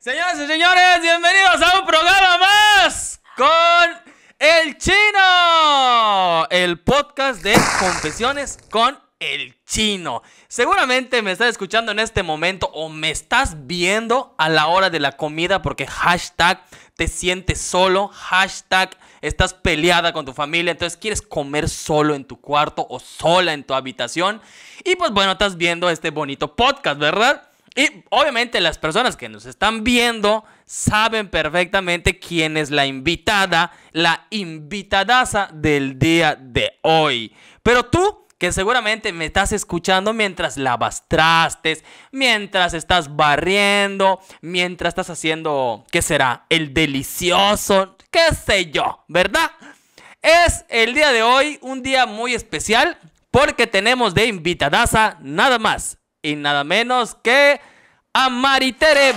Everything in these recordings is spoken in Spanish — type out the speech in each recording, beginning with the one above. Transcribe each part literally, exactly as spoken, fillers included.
Señoras y señores, bienvenidos a un programa más con El Chino, el podcast de confesiones con El Chino. Seguramente me estás escuchando en este momento o me estás viendo a la hora de la comida porque hashtag te sientes solo, hashtag estás peleada con tu familia, entonces quieres comer solo en tu cuarto o sola en tu habitación y pues bueno, estás viendo este bonito podcast, ¿verdad? Y obviamente las personas que nos están viendo saben perfectamente quién es la invitada, la invitadaza del día de hoy. Pero tú, que seguramente me estás escuchando mientras lavas trastes, mientras estás barriendo, mientras estás haciendo, ¿qué será? El delicioso, qué sé yo, ¿verdad? Es el día de hoy un día muy especial porque tenemos de invitadaza nada más y nada menos que a Maritere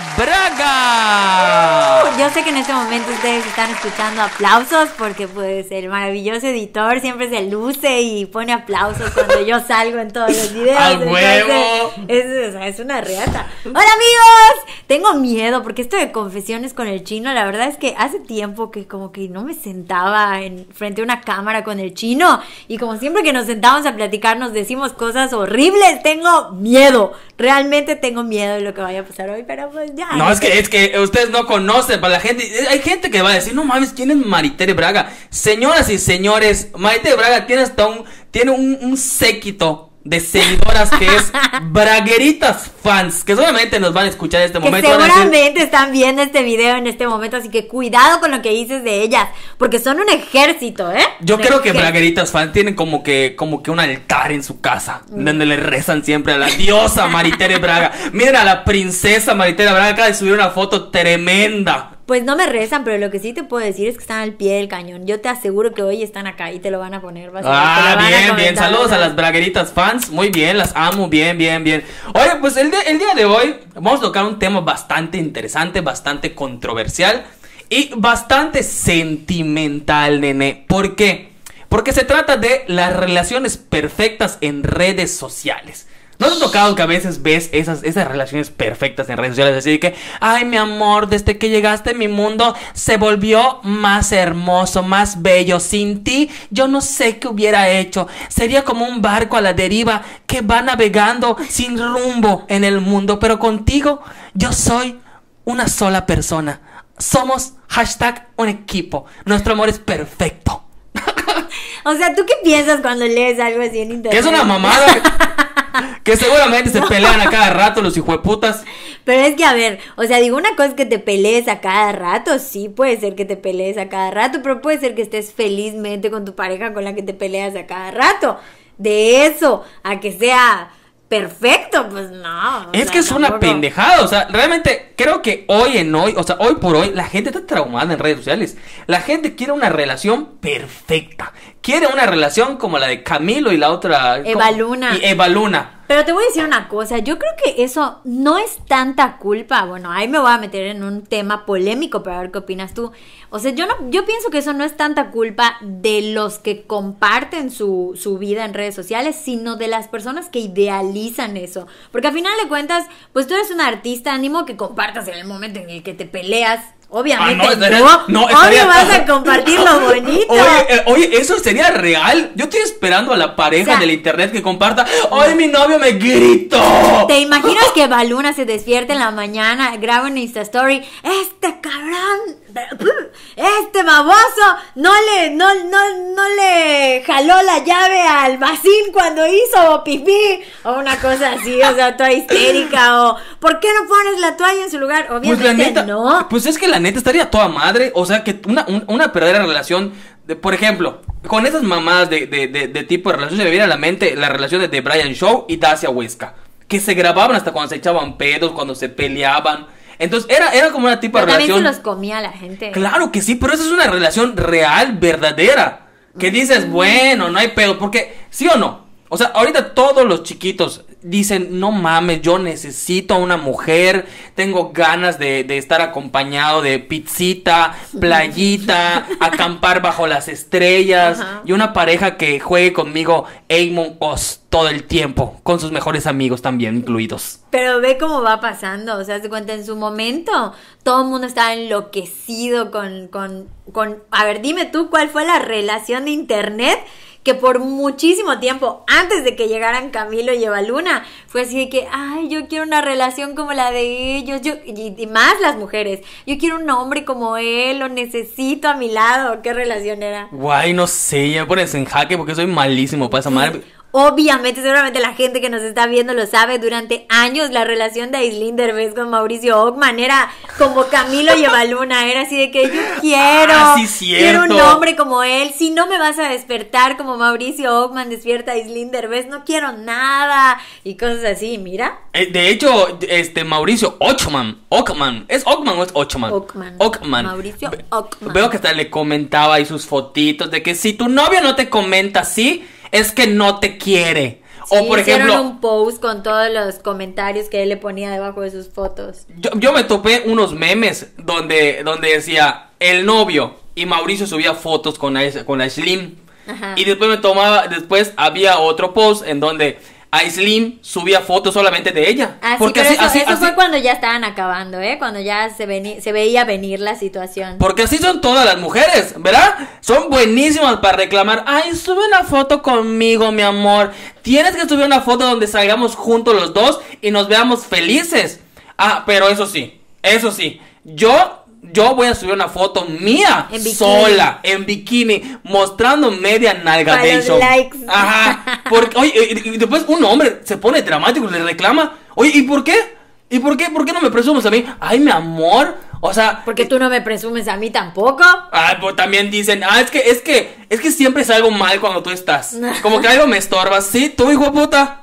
Braga. Uh, yo sé que en este momento ustedes están escuchando aplausos porque pues el maravilloso editor siempre se luce y pone aplausos cuando yo salgo en todos los videos. ¡A huevo! Es, es, es una reata. ¡Hola amigos! Tengo miedo porque esto de confesiones con el Chino, la verdad es que hace tiempo que como que no me sentaba en, frente a una cámara con el Chino y como siempre que nos sentamos a platicar nos decimos cosas horribles. Tengo miedo, realmente tengo miedo de lo que vaya a pasar hoy, pero pues ya. No, es que, es que ustedes no conocen, para la gente, hay gente que va a decir, no mames, ¿quién es Maritere Braga? Señoras y señores, Maritere Braga tiene hasta un, tiene un, un séquito de seguidoras que es Bragueritas Fans, que solamente nos van a escuchar en este que momento. Seguramente decir, están viendo este video en este momento, así que cuidado con lo que dices de ellas, porque son un ejército, ¿eh? Yo un creo que ejército. Bragueritas Fans tienen como que, como que un altar en su casa, mm. donde le rezan siempre a la diosa Maritere Braga. Miren a la princesa Maritere Braga, acaba de subir una foto tremenda. Pues no me rezan, pero lo que sí te puedo decir es que están al pie del cañón. Yo te aseguro que hoy están acá y te lo van a poner. Vas a ah, ver, bien, a bien. Saludos a las Bragueritas Fans. Muy bien, las amo. Bien, bien, bien. Oye, pues el, de, el día de hoy vamos a tocar un tema bastante interesante, bastante controversial y bastante sentimental, nene. ¿Por qué? Porque se trata de las relaciones perfectas en redes sociales. ¿No te ha tocado que a veces ves esas, esas relaciones perfectas en redes sociales? Así que, ay, mi amor, desde que llegaste a mi mundo se volvió más hermoso, más bello. Sin ti, yo no sé qué hubiera hecho. Sería como un barco a la deriva que va navegando sin rumbo en el mundo. Pero contigo, yo soy una sola persona. Somos hashtag un equipo. Nuestro amor es perfecto. O sea, ¿tú qué piensas cuando lees algo así en internet? Que es una mamada. Que seguramente se pelean a cada rato los hijueputas. Pero es que, a ver, o sea, digo, una cosa es que te pelees a cada rato. Sí, puede ser que te pelees a cada rato, pero puede ser que estés felizmente con tu pareja con la que te peleas a cada rato. De eso a que sea perfecto, pues no. Es sea, que es una tampoco. pendejada, o sea, realmente creo que hoy en hoy, o sea, hoy por hoy, la gente está traumada en redes sociales. La gente quiere una relación perfecta. Quiere una relación como la de Camilo y la otra... Eva Luna. Y Eva Luna. Pero te voy a decir una cosa, yo creo que eso no es tanta culpa. Bueno, ahí me voy a meter en un tema polémico para ver qué opinas tú. O sea, yo no, yo pienso que eso no es tanta culpa de los que comparten su, su vida en redes sociales, sino de las personas que idealizan eso. Porque al final de cuentas, pues tú eres un artista, ánimo que compartas en el momento en el que te peleas. Obviamente, ah, no, estaría, no, no estaría, obvio vas a compartir lo bonito. Oye, eh, oye, eso sería real. Yo estoy esperando a la pareja, o sea, del internet que comparta. ¡Ay, mi novio me gritó! ¿Te imaginas que Baluna se despierta en la mañana, graba una Insta Story? Este cabrón, este baboso, no le, no, no, no le jaló la llave al vacín cuando hizo pipí, o una cosa así, o sea, toda histérica, o ¿por qué no pones la toalla en su lugar? Obviamente pues la neta, no. Pues es que la neta estaría toda madre, o sea, que una, un, una verdadera relación, de, por ejemplo, con esas mamadas de, de, de, de tipo de relación, se me viene a la mente la relación de The Brian Show y Dacia Huesca, que se grababan hasta cuando se echaban pedos, cuando se peleaban. Entonces era, era como una tipo pero de relación. También se los comía la gente. Claro que sí, pero esa es una relación real, verdadera. Que dices, bueno, no hay pedo, porque, ¿sí o no? O sea, ahorita todos los chiquitos dicen, no mames, yo necesito a una mujer, tengo ganas de, de estar acompañado de pizzita, playita, acampar bajo las estrellas, ajá, y una pareja que juegue conmigo Among Us todo el tiempo, con sus mejores amigos también incluidos. Pero ve cómo va pasando, o sea, se cuenta, en su momento todo el mundo estaba enloquecido con, con, con, a ver, dime tú cuál fue la relación de internet que por muchísimo tiempo, antes de que llegaran Camilo y Evaluna, fue así de que, ay, yo quiero una relación como la de ellos, yo y, y más las mujeres, yo quiero un hombre como él, lo necesito a mi lado. ¿Qué relación era? Guay, no sé, ya me pones en jaque porque soy malísimo para esa madre. Obviamente, seguramente la gente que nos está viendo lo sabe. Durante años la relación de Aislinn Derbez con Mauricio Ockman era como Camilo y Evaluna. Era así de que yo quiero, ah, sí, quiero un hombre como él. Si no me vas a despertar como Mauricio Ockman despierta a Aislinn Derbez, no quiero nada. Y cosas así, mira. Eh, de hecho, este Mauricio Ockman, Ockman, ¿es Ockman o es Ockman? Ockman. Ockman. Mauricio Ockman. Veo que hasta le comentaba ahí sus fotitos de que si tu novio no te comenta así, es que no te quiere. Sí, o por hicieron ejemplo, un post con todos los comentarios que él le ponía debajo de sus fotos. Yo, yo me topé unos memes donde, donde decía el novio y Mauricio subía fotos con, con Aislinn. Ajá. Y después me tomaba, después había otro post en donde Aislinn subía fotos solamente de ella. Ah, porque sí, pero así, eso, así, eso fue así, cuando ya estaban acabando, ¿eh? Cuando ya se, veni- se veía venir la situación. Porque así son todas las mujeres, ¿verdad? Son buenísimas para reclamar. Ay, sube una foto conmigo, mi amor. Tienes que subir una foto donde salgamos juntos los dos y nos veamos felices. Ah, pero eso sí, eso sí, yo... Yo voy a subir una foto mía en sola, en bikini, mostrando media nalga de show. Likes. Ajá. Porque, oye, y después un hombre se pone dramático y le reclama. Oye, ¿y por qué? ¿Y por qué? ¿Por qué no me presumes a mí? Ay, mi amor. O sea, porque tú no me presumes a mí tampoco. Ah, pues también dicen, ah, es que, es que, es que siempre salgo mal cuando tú estás. Como que algo me estorbas. Sí, tú, hijo de puta.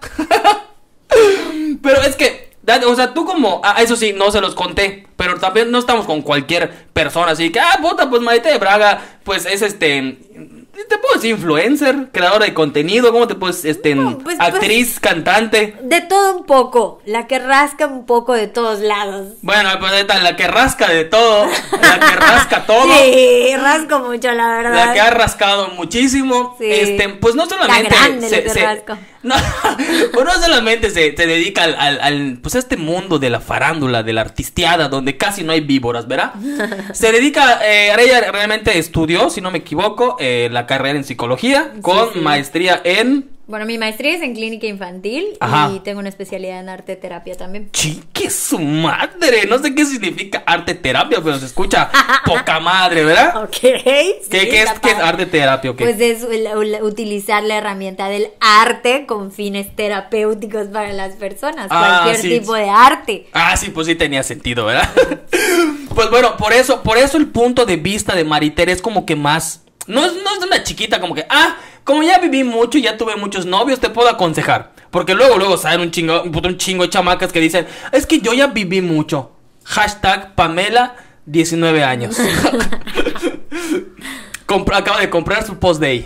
Pero es que, o sea, tú como, ah, eso sí, no se los conté, pero también no estamos con cualquier persona, así que, ah, puta, pues Maite de Braga, pues es este, te puedo decir influencer, creadora de contenido, ¿cómo te puedes, este, no, pues, actriz, pues, cantante? De todo un poco, la que rasca un poco de todos lados. Bueno, pues esta, la que rasca de todo, la que rasca todo. Sí, rasco mucho, la verdad. La que ha rascado muchísimo, sí. este, pues no solamente la grande se, lo que se, rasco. No, pues no solamente se, se dedica al, al, al, pues a este mundo de la farándula, de la artisteada, donde casi no hay víboras, ¿verdad? Se dedica, eh, ella realmente estudió, si no me equivoco, eh, la carrera en psicología, con sí, sí. maestría en... Bueno, mi maestría es en clínica infantil. Ajá. Y tengo una especialidad en arte terapia también. ¡Chique su madre! No sé qué significa arte terapia, pero se escucha poca madre, ¿verdad? Ok. ¿Qué, sí, ¿qué, es, ¿qué es arte terapia? Okay. Pues es utilizar la herramienta del arte con fines terapéuticos para las personas. Ah, cualquier sí. tipo de arte. Ah, sí, pues sí tenía sentido, ¿verdad? Pues bueno, por eso, por eso el punto de vista de Maritere es como que más... No es, no es de una chiquita como que, ah, como ya viví mucho y ya tuve muchos novios, te puedo aconsejar. Porque luego, luego salen un chingo, un chingo de chamacas que dicen, es que yo ya viví mucho. Hashtag Pamela, diecinueve años. Compra, acaba de comprar su post-day.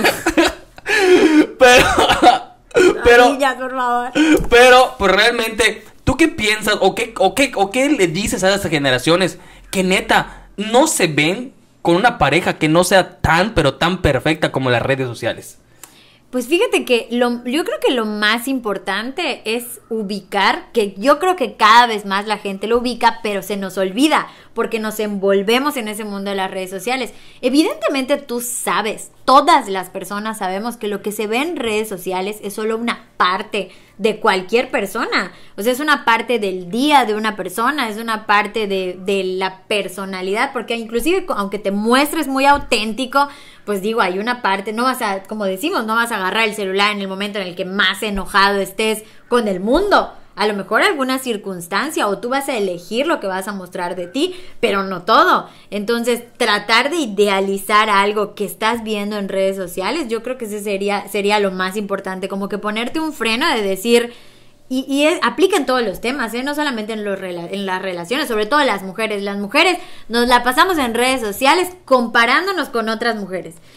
Pero, pero, Ay, ya, por favor. Pero, pues realmente, ¿tú qué piensas o qué, o qué, o qué le dices a esas generaciones que neta no se ven con una pareja que no sea tan, pero tan perfecta como las redes sociales? Pues fíjate que lo, yo creo que lo más importante es ubicar, que yo creo que cada vez más la gente lo ubica, pero se nos olvida, porque nos envolvemos en ese mundo de las redes sociales. Evidentemente tú sabes, todas las personas sabemos que lo que se ve en redes sociales es solo una parte de cualquier persona. O sea, es una parte del día de una persona, es una parte de, de la personalidad, porque inclusive aunque te muestres muy auténtico, pues digo, hay una parte, no vas a, como decimos, no vas a agarrar el celular en el momento en el que más enojado estés con el mundo. A lo mejor alguna circunstancia o tú vas a elegir lo que vas a mostrar de ti, pero no todo. Entonces, tratar de idealizar algo que estás viendo en redes sociales, yo creo que ese sería, sería lo más importante, como que ponerte un freno de decir... Y, y es, aplica en todos los temas, ¿eh? No solamente en, los rela- en las relaciones, sobre todo las mujeres. Las mujeres nos la pasamos en redes sociales comparándonos con otras mujeres.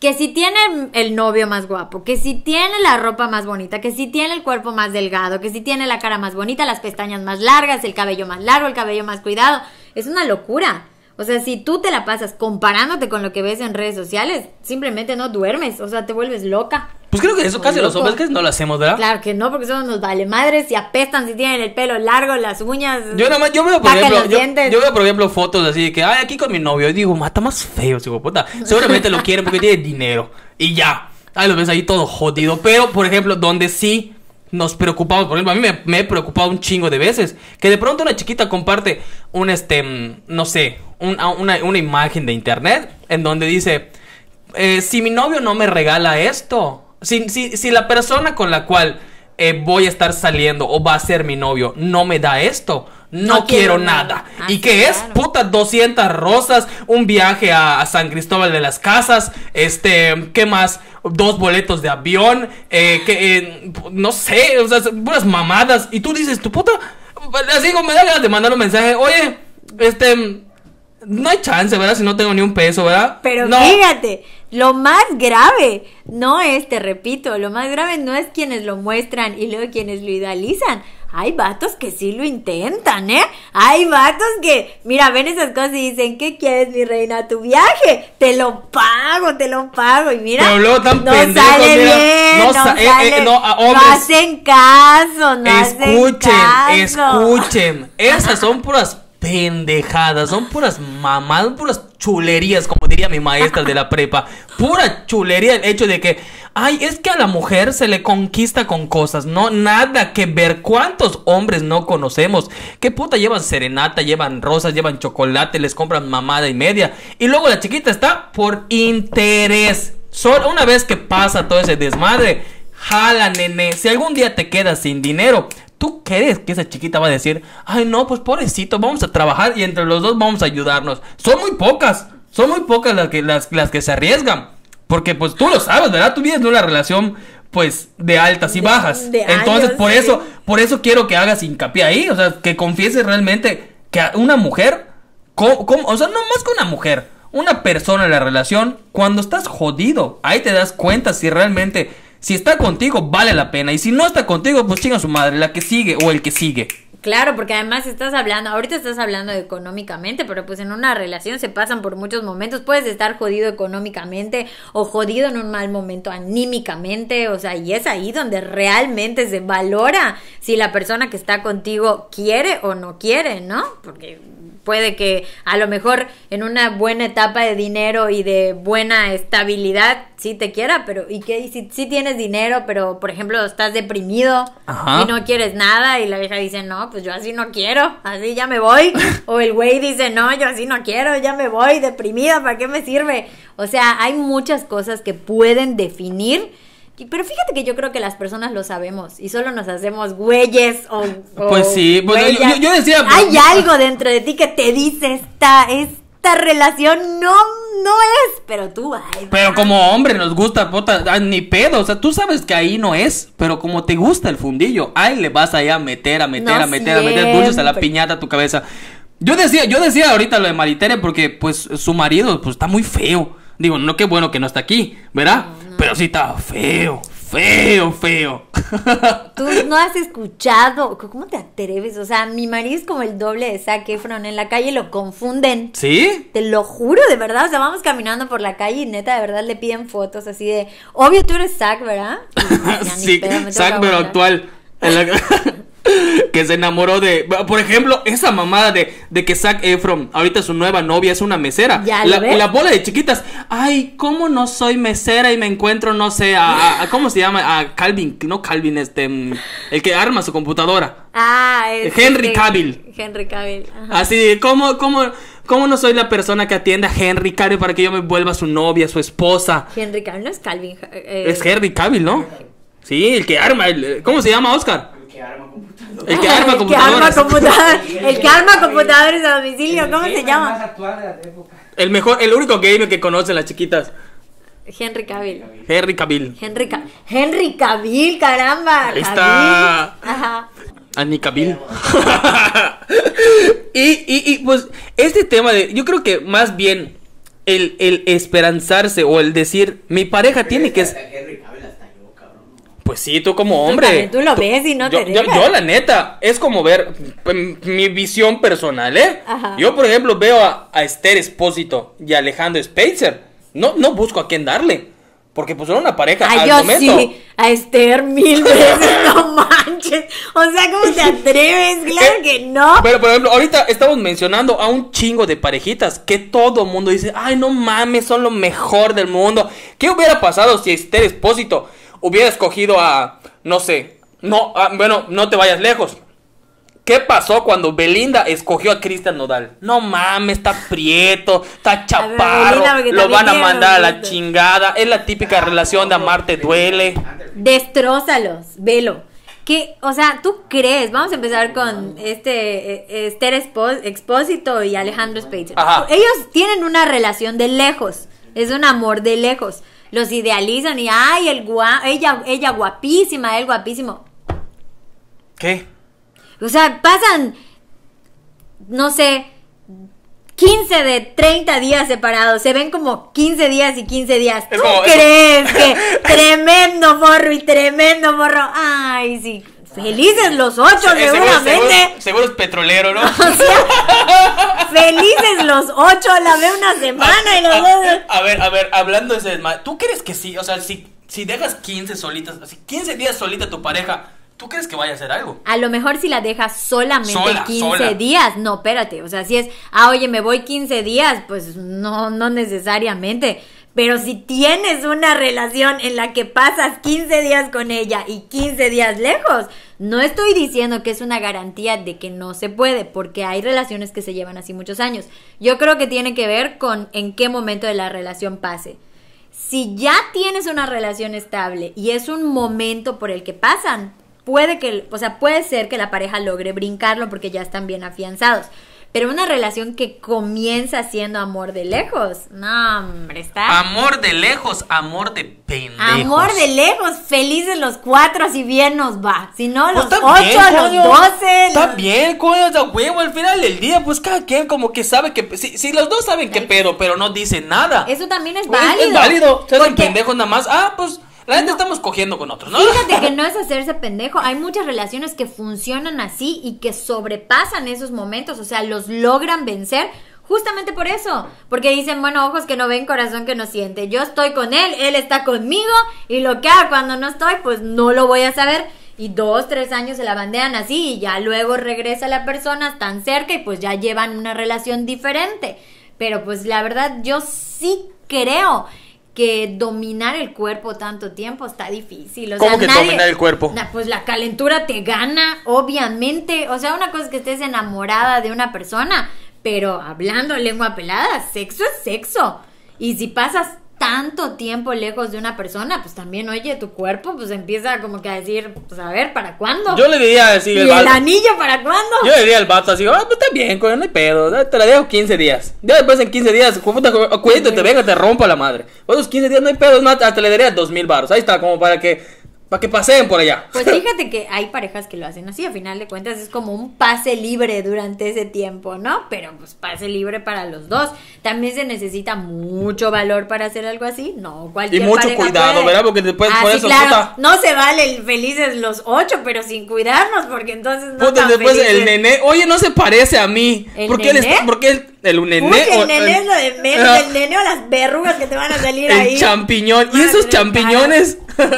que si tiene el novio más guapo, que si tiene la ropa más bonita, que si tiene el cuerpo más delgado, que si tiene la cara más bonita, las pestañas más largas, el cabello más largo, el cabello más cuidado. Es una locura. O sea, si tú te la pasas comparándote con lo que ves en redes sociales, simplemente no duermes, o sea, te vuelves loca. Pues creo que eso casi los hombres que no lo hacemos, ¿verdad? Claro que no, porque somos unos vale madres y apestan si tienen el pelo largo, las uñas. Yo nada más, yo veo, por ejemplo, yo, yo veo, por ejemplo, fotos así de que, ay, aquí con mi novio. Y digo, mata más feo, hijo puta. Seguramente lo quieren porque tiene dinero. Y ya. Ahí lo ves ahí todo jodido. Pero, por ejemplo, donde sí nos preocupamos, por ejemplo, a mí me, me he preocupado un chingo de veces. Que de pronto una chiquita comparte un, este, no sé, un, una, una imagen de internet en donde dice, eh, si mi novio no me regala esto. Si, si, si la persona con la cual eh, voy a estar saliendo o va a ser mi novio no me da esto, no, no quiero, quiero nada. nada. ¿Y qué claro. es? Puta, doscientas rosas, un viaje a, a San Cristóbal de las Casas, este, ¿qué más? Dos boletos de avión, eh, que, eh, no sé, o sea, puras mamadas. Y tú dices, tu puta, así como me da ganas de mandar un mensaje, oye, este... no hay chance, ¿verdad? Si no tengo ni un peso, ¿verdad? Pero no. Fíjate, lo más grave no es, te repito, lo más grave no es quienes lo muestran y luego quienes lo idealizan. Hay vatos que sí lo intentan, ¿eh? Hay vatos que, mira, ven esas cosas y dicen, ¿qué quieres, mi reina? ¿Tu viaje? Te lo pago, te lo pago. Y mira, pero luego tan no pendejos, sale mira, bien, no, no, sa- sale, eh, eh, no, a hombres, no hacen caso, no escuchen, hacen caso. escuchen, esas son puras pendejadas, son puras mamadas, puras chulerías, como diría mi maestra de la prepa. Pura chulería el hecho de que, ay, es que a la mujer se le conquista con cosas. No, nada que ver. ¿Cuántos hombres no conocemos? Que puta, llevan serenata, llevan rosas, llevan chocolate, les compran mamada y media. Y luego la chiquita está por interés. Solo una vez que pasa todo ese desmadre, jala, nene. Si algún día te quedas sin dinero, ¿tú crees que esa chiquita va a decir, ay no, pues pobrecito, vamos a trabajar y entre los dos vamos a ayudarnos? Son muy pocas, son muy pocas las que, las, las que se arriesgan. Porque pues tú lo sabes, ¿verdad? Tú vives en una relación pues de altas y de, bajas. de Entonces años, por sí. eso, por eso quiero que hagas hincapié ahí. O sea, que confieses realmente que a una mujer, ¿cómo, cómo? O sea, no más que una mujer, una persona en la relación, cuando estás jodido, ahí te das cuenta si realmente... si está contigo, vale la pena. Y si no está contigo, pues chinga su madre, la que sigue o el que sigue. Claro, porque además estás hablando, ahorita estás hablando económicamente, pero pues en una relación se pasan por muchos momentos. Puedes estar jodido económicamente o jodido en un mal momento anímicamente, o sea, y es ahí donde realmente se valora si la persona que está contigo quiere o no quiere, ¿no? Porque puede que a lo mejor en una buena etapa de dinero y de buena estabilidad sí te quiera, pero ¿y qué? Si sí tienes dinero, pero por ejemplo estás deprimido, ajá, y no quieres nada y la vieja dice, no, pues yo así no quiero, así ya me voy. O el güey dice, no, yo así no quiero, ya me voy, deprimida, ¿para qué me sirve? O sea, hay muchas cosas que pueden definir. Pero fíjate que yo creo que las personas lo sabemos y solo nos hacemos güeyes o, o pues sí, pues yo, yo decía, hay pues, algo dentro de ti que te dice esta esta relación no no es, pero tú ay, pero ay. Como hombre nos gusta, puta, ay, ni pedo, o sea, tú sabes que ahí no es, pero como te gusta el fundillo, ahí le vas allá a meter, a meter, no a meter, siempre. a meter dulces a la piñata a tu cabeza. Yo decía, yo decía ahorita lo de Maritere porque pues su marido pues está muy feo. Digo, no, qué bueno que no está aquí, ¿verdad? No, no. Pero sí está feo, feo, feo. Tú no has escuchado, ¿cómo te atreves? O sea, mi marido es como el doble de Zac Efron, en la calle lo confunden. ¿Sí? Te lo juro, de verdad, o sea, vamos caminando por la calle y neta, de verdad, le piden fotos así de, obvio tú eres Zac, ¿verdad? Y, ya, sí, Zac, pero actual. Que se enamoró de, por ejemplo, esa mamada de, de que Zac Efron, ahorita su nueva novia es una mesera. ¿Ya la, lo ves? La bola de chiquitas. Ay, ¿cómo no soy mesera y me encuentro, no sé, a, a, a ¿cómo se llama? A Calvin, no Calvin, este, el que arma su computadora. Ah, es Henry que, Cavill. Henry Cavill. Ajá. Así, ¿cómo, cómo, ¿cómo no soy la persona que atiende a Henry Cavill para que yo me vuelva su novia, su esposa? Henry Cavill, no es Calvin. Eh, es Henry Cavill, ¿no? Sí, el que arma, el, ¿cómo se llama, Oscar? El que arma computadoras. El que arma computadoras. El que arma computadores, el que arma computadores a domicilio, ¿cómo se llama? Más actual de la época. El mejor, el único gamer que conocen las chiquitas. Henry Cavill. Henry Cavill. Henry, Ca- Henry Cavill, caramba. Ahí está. Ajá. Annie Cavill. y, y, y pues este tema de, yo creo que más bien el, el esperanzarse o el decir, mi pareja tiene que... Pues sí, tú como hombre. Tú, tú lo ves y no yo, te yo, dejas. yo, la neta, es como ver p- mi visión personal, ¿eh? Ajá. Yo, por ejemplo, veo a, a Esther Espósito y a Alejandro Spacer. No, no busco a quién darle. Porque pues son una pareja Ay, al yo momento. sí, a Esther mil veces, no manches. O sea, ¿cómo te atreves? Claro Eh, que no. Pero, por ejemplo, ahorita estamos mencionando a un chingo de parejitas que todo el mundo dice, ay, no mames, son lo mejor del mundo. ¿Qué hubiera pasado si Esther Espósito hubiera escogido a, no sé, no, a- bueno, no te vayas lejos? ¿Qué pasó cuando Belinda escogió a Cristian Nodal? No mames, está prieto, está chaparro, Belinda, porque lo también van a tiene mandar a la los- chingada. Es la típica relación de amarte duele. Destrózalos, velo. Que, o sea, ¿tú crees? Vamos a empezar con este eh, Esther Expo- Expósito y Alejandro Spacer. Ajá. Ellos tienen una relación de lejos. Es un amor de lejos. Los idealizan y ay, el gua ella, ella guapísima, él guapísimo. ¿Qué? O sea, pasan, no sé, quince de treinta días separados. Se ven como quince días y quince días. ¿Tú Es como- crees que tremendo morro y tremendo morro? Ay, sí. Felices los ocho, Eh, seguro, seguramente. seguro- seguro es petrolero, ¿no? O sea, felices los ocho, la veo una semana y los dos. A ver, a ver, hablando de ese desmadre, ¿tú crees que sí? O sea, si, si dejas quince solitas, así, quince días solita a tu pareja, ¿tú crees que vaya a hacer algo? A lo mejor si la dejas solamente Sola, quince sola. días, no, espérate, o sea, si es, ah, oye, me voy quince días, pues no, no necesariamente, pero si tienes una relación en la que pasas quince días con ella y quince días lejos, no estoy diciendo que es una garantía de que no se puede, porque hay relaciones que se llevan así muchos años. Yo creo que tiene que ver con en qué momento de la relación pase. Si ya tienes una relación estable y es un momento por el que pasan, puede que, o sea, puede ser que la pareja logre brincarlo porque ya están bien afianzados. Pero una relación que comienza siendo amor de lejos, no, hombre, está... Amor de lejos, amor de pendejos. Amor de lejos, felices los cuatro si bien nos va. Si no, los Pues está ocho, bien, los coño. doce. Está los- bien, coño, o sea, huevo, al final del día, pues cada quien como que sabe que... Si, si los dos saben qué pedo, pero no dicen nada. Eso también es Pues, válido. Es válido, se hacen Porque- pendejos nada más. Ah, pues, la gente estamos cogiendo con otros, ¿no? Fíjate que no es hacerse pendejo. Hay muchas relaciones que funcionan así y que sobrepasan esos momentos. O sea, los logran vencer justamente por eso. Porque dicen, bueno, ojos que no ven, corazón que no siente. Yo estoy con él, él está conmigo. Y lo que haga cuando no estoy, pues no lo voy a saber. Y dos, tres años se la bandean así. Y ya luego regresa la persona tan cerca y pues ya llevan una relación diferente. Pero pues la verdad, yo sí creo que dominar el cuerpo tanto tiempo está difícil. O ¿Cómo sea, que nadie- dominar el cuerpo? Na- Pues la calentura te gana, obviamente. O sea, una cosa es que estés enamorada de una persona, pero hablando lengua pelada, sexo es sexo. Y si pasas tanto tiempo lejos de una persona, pues también, oye, tu cuerpo pues empieza como que a decir, pues a ver, ¿para cuándo? Yo le diría así ¿Y el el vato. anillo para cuándo? Yo le diría al vato así, ah, pues está bien, coño, no hay pedo, te la dejo quince días. Ya después en quince días, puta, cuídate, te venga, te rompo a la madre. Esos quince días no hay pedo, es más, hasta le daría dos mil baros. Ahí está, como para que, para que paseen por allá. Pues fíjate que hay parejas que lo hacen así, a final de cuentas es como un pase libre durante ese tiempo, ¿no? Pero pues pase libre para los dos. También se necesita mucho valor para hacer algo así, no Y cualquier mucho pareja cuidado, puede. ¿verdad? Porque después Ah, por sí, eso, claro, puta. no se vale el felices los ocho, pero sin cuidarnos, porque entonces no Puta, tan después el felices. nené, oye, no se parece a mí. ¿El ¿Por qué él nené? está, por qué el, el nené? Uy, o- el nené es lo de menos, Ah, el nene o las verrugas que te van a salir el ahí. champiñón. Y Van a esos tener champiñones.